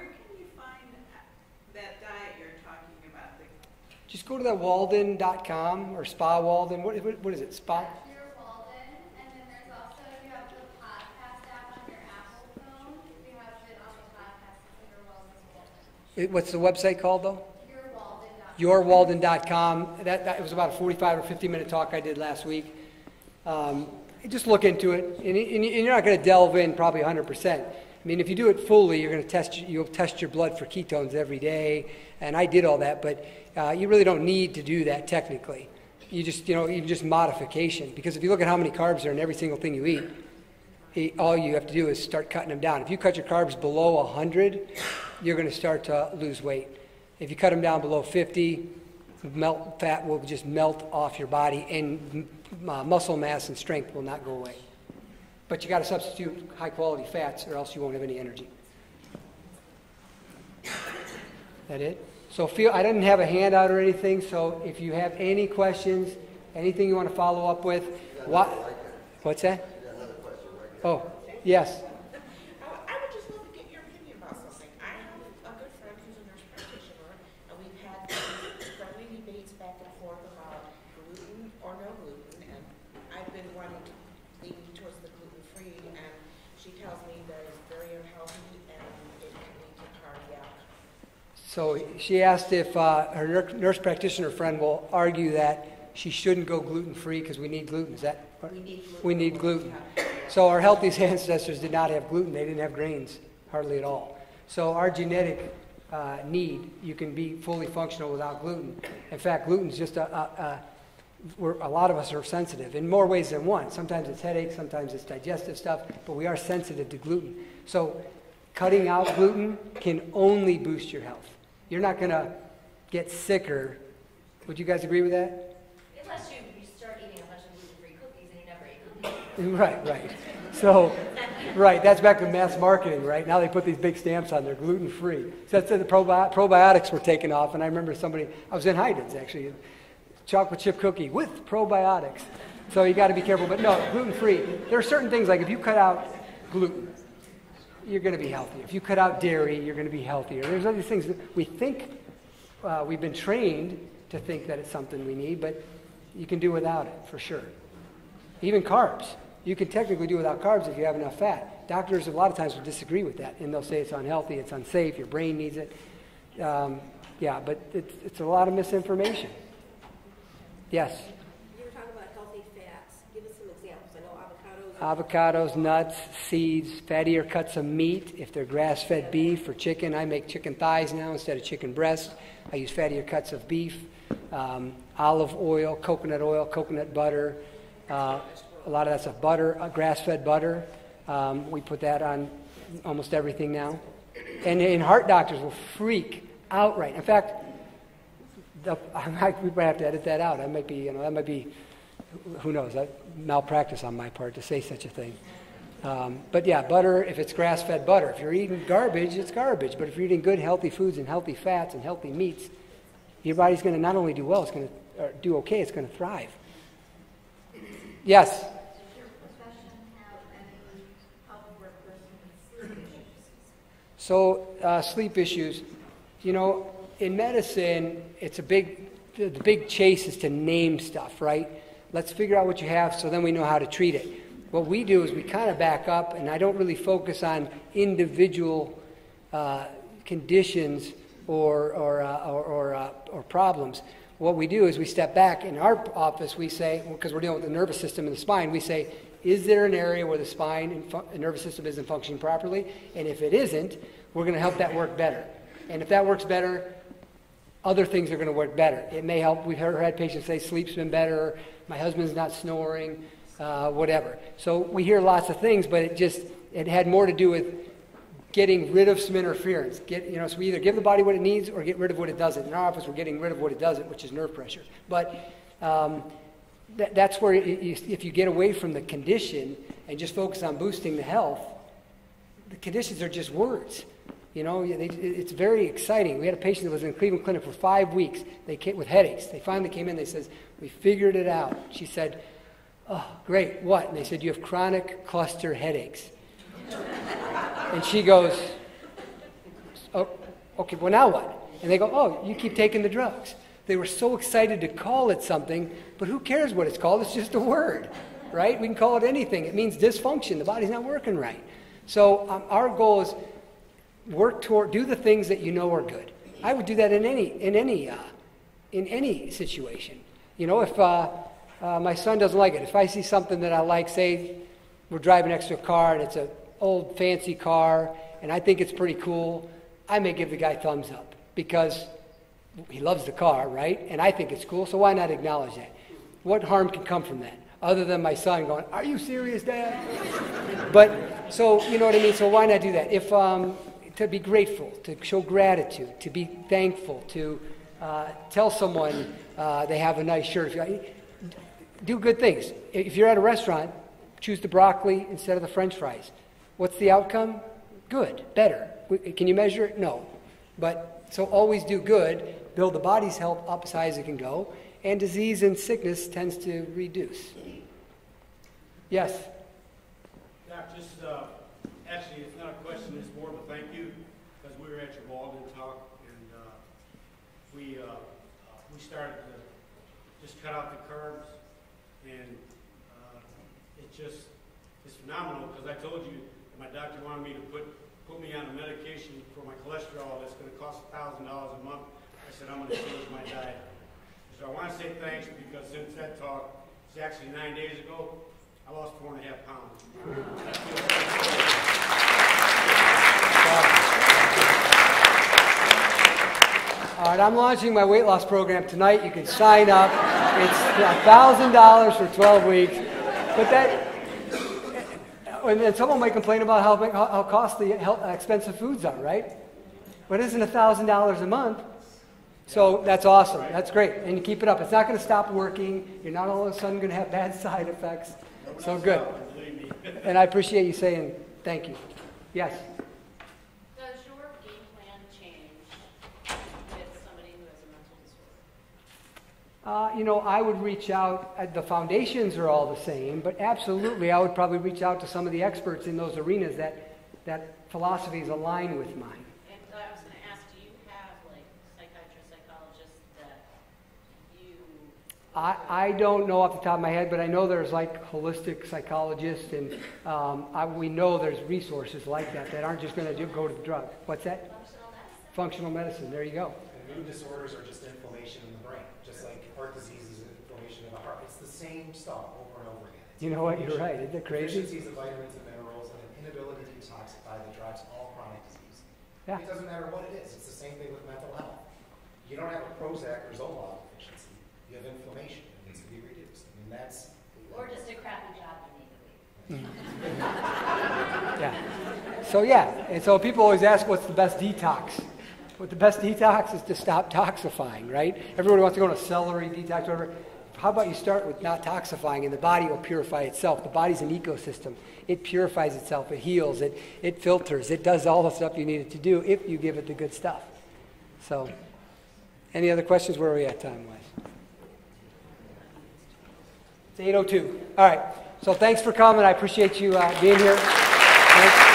Just go to that Walden dot com or Spa Walden. What, what, what is it? Spa? Your Walden, and then there's also, you have the podcast app on your Apple phone. You have it on the podcast under Wellness Walden. It- What's the website called, though? your walden dot com. That, that it was about a forty-five or fifty minute talk I did last week. Um, just look into it, and, and you're not going to delve in probably one hundred percent. I mean, if you do it fully, you're going to test, you'll test your blood for ketones every day, and I did all that, but uh, you really don't need to do that technically. You just, you know, even just modification, because if you look at how many carbs are in every single thing you eat, it, all you have to do is start cutting them down. If you cut your carbs below one hundred, you're going to start to lose weight. If you cut them down below fifty, melt fat will just melt off your body, and uh, muscle mass and strength will not go away. But you got to substitute high quality fats, or else you won't have any energy. That it? So feel I didn't have a handout or anything. So if you have any questions, anything you want to follow up with, what? What's that? Oh, yes. I would just love to get your opinion about something. I have a good friend who's a nurse practitioner, and we've had friendly debates back and forth about gluten or no gluten, and I've been wanting to lean towards the gluten-free, and she tells me that it's very unhealthy and it can lead to cardiac. So she asked if uh, her nur- nurse practitioner friend will argue that she shouldn't go gluten-free because we need gluten. Is that? We need gluten. We need gluten. So our healthiest ancestors did not have gluten. They didn't have grains, hardly at all. So our genetic uh, need, you can be fully functional without gluten. In fact, gluten is just a, a, a we're, a lot of us are sensitive in more ways than one. Sometimes it's headaches, sometimes it's digestive stuff, but we are sensitive to gluten. So cutting out gluten can only boost your health. You're not going to get sicker. Would you guys agree with that? Unless you, you start eating a bunch of gluten-free cookies and you never eat cookies. Right, right. So, right, that's back to mass marketing, right? Now they put these big stamps on there, gluten-free. So that's the probi- probiotics were taken off, and I remember somebody, I was in Heiden's actually, chocolate chip cookie with probiotics. So you got to be careful, but no, gluten-free. There are certain things, like if you cut out gluten, you're going to be healthier. If you cut out dairy, you're going to be healthier. There's other things that we think, uh, we've been trained to think that it's something we need, but you can do without it, for sure. Even carbs. You can technically do without carbs if you have enough fat. Doctors a lot of times will disagree with that, and they'll say it's unhealthy, it's unsafe, your brain needs it. Um, yeah, but it's, it's a lot of misinformation. Yes? You were talking about healthy fats. Give us some examples. I know avocados. Avocados, nuts, seeds, fattier cuts of meat. If they're grass-fed beef or chicken, I make chicken thighs now instead of chicken breast. I use fattier cuts of beef, um, olive oil, coconut oil, coconut butter, uh, a lot of that's a butter, uh, grass-fed butter. Um, we put that on almost everything now. And, and heart doctors will freak outright. In fact, the, I might, we might have to edit that out. I might be, you know, that might be, who knows, that malpractice on my part to say such a thing. Um, but yeah, butter, if it's grass-fed butter. If you're eating garbage, it's garbage. But if you're eating good, healthy foods and healthy fats and healthy meats, your body's going to not only do well, it's going to or do okay, it's going to thrive. Yes? So uh, sleep issues, you know, in medicine, it's a big, the, the big chase is to name stuff, right? Let's figure out what you have so then we know how to treat it. What we do is we kind of back up, and I don't really focus on individual uh, conditions or or uh, or or, uh, or problems. What we do is we step back. In our office, we say, because we're dealing with the nervous system and the spine, we say, is there an area where the spine and fu- the nervous system isn't functioning properly? And if it isn't, we're going to help that work better. And if that works better, other things are going to work better. It may help. We've heard, had patients say sleep's been better, my husband's not snoring, uh, whatever. So we hear lots of things, but it just, it had more to do with getting rid of some interference. Get, you know, so we either give the body what it needs or get rid of what it doesn't. In our office, we're getting rid of what it doesn't, which is nerve pressure. But um, th- that's where it, you, if you get away from the condition and just focus on boosting the health, the conditions are just words. You know, they, it's very exciting. We had a patient that was in the Cleveland Clinic for five weeks. They came with headaches. They finally came in. They says, "We figured it out." She said, "Oh, great. What?" And they said, "You have chronic cluster headaches." And she goes, "Oh, okay. Well, now what?" And they go, "Oh, you keep taking the drugs." They were so excited to call it something, but who cares what it's called? It's just a word, right? We can call it anything. It means dysfunction. The body's not working right. So um, our goal is, work toward, do the things that you know are good. I would do that in any, in any, uh, in any situation. You know, if uh, uh, my son doesn't like it, if I see something that I like, say we're driving next to a car and it's an old fancy car and I think it's pretty cool, I may give the guy thumbs up because he loves the car, right? And I think it's cool, so why not acknowledge that? What harm can come from that? Other than my son going, "Are you serious, Dad?" But, so, you know what I mean? So why not do that? If, um, to be grateful, to show gratitude, to be thankful, to uh, tell someone uh, they have a nice shirt. Do good things. If you're at a restaurant, choose the broccoli instead of the French fries. What's the outcome? Good, better. Can you measure it? No. But, so always do good, build the body's health up as high as it can go, and disease and sickness tends to reduce. Yes? Doc, just, uh, actually, it's not a question, it's more of a thank you, because we were at your Walden talk, and uh, we uh, we started to just cut out the carbs, and uh, it just is phenomenal, because I told you that my doctor wanted me to put, put me on a medication for my cholesterol that's going to cost one thousand dollars a month. I said, I'm going to change my diet. So I want to say thanks, because since that talk, it's actually nine days ago, I lost four and a half pounds. All right, I'm launching my weight loss program tonight. You can sign up. It's one thousand dollars for twelve weeks. But that, and then someone might complain about how, how, how costly, how expensive foods are, right? But isn't one thousand dollars a month? So that's awesome. That's great. And you keep it up. It's not going to stop working. You're not all of a sudden going to have bad side effects. So good. And I appreciate you saying thank you. Yes? Does your game plan change with somebody who has a mental disorder? Uh, you know, I would reach out. Uh, the foundations are all the same, but absolutely I would probably reach out to some of the experts in those arenas that, that philosophies align with mine. And I was going to ask, do you have, like, psychiatrists, psychologists that you... I, I don't know off the top of my head, but I know there's like holistic psychologists, and um, I, we know there's resources like that that aren't just going to go to the drug. What's that? Functional medicine. Functional medicine. There you go. And mood disorders are just inflammation in the brain, just like heart disease is inflammation in the heart. It's the same stuff over and over again. It's you know what? You're right. Isn't that crazy? Deficiencies of vitamins and minerals and an inability to detoxify that drives all chronic disease. Yeah. It doesn't matter what it is. It's the same thing with mental health. You don't have a Prozac or Zoloft deficiency. You have inflammation. It needs to be reduced. I mean, that's... Or just a crappy job you need to leave. Yeah. So yeah, and so people always ask, what's the best detox? What the best detox is to stop toxifying, right? Everybody wants to go on a celery detox, whatever. How about you start with not toxifying, and the body will purify itself. The body's an ecosystem. It purifies itself. It heals. It it filters. It does all the stuff you need it to do if you give it the good stuff. So, any other questions? Where are we at time-wise? It's eight oh two. All right. So thanks for coming. I appreciate you uh, being here. Thanks.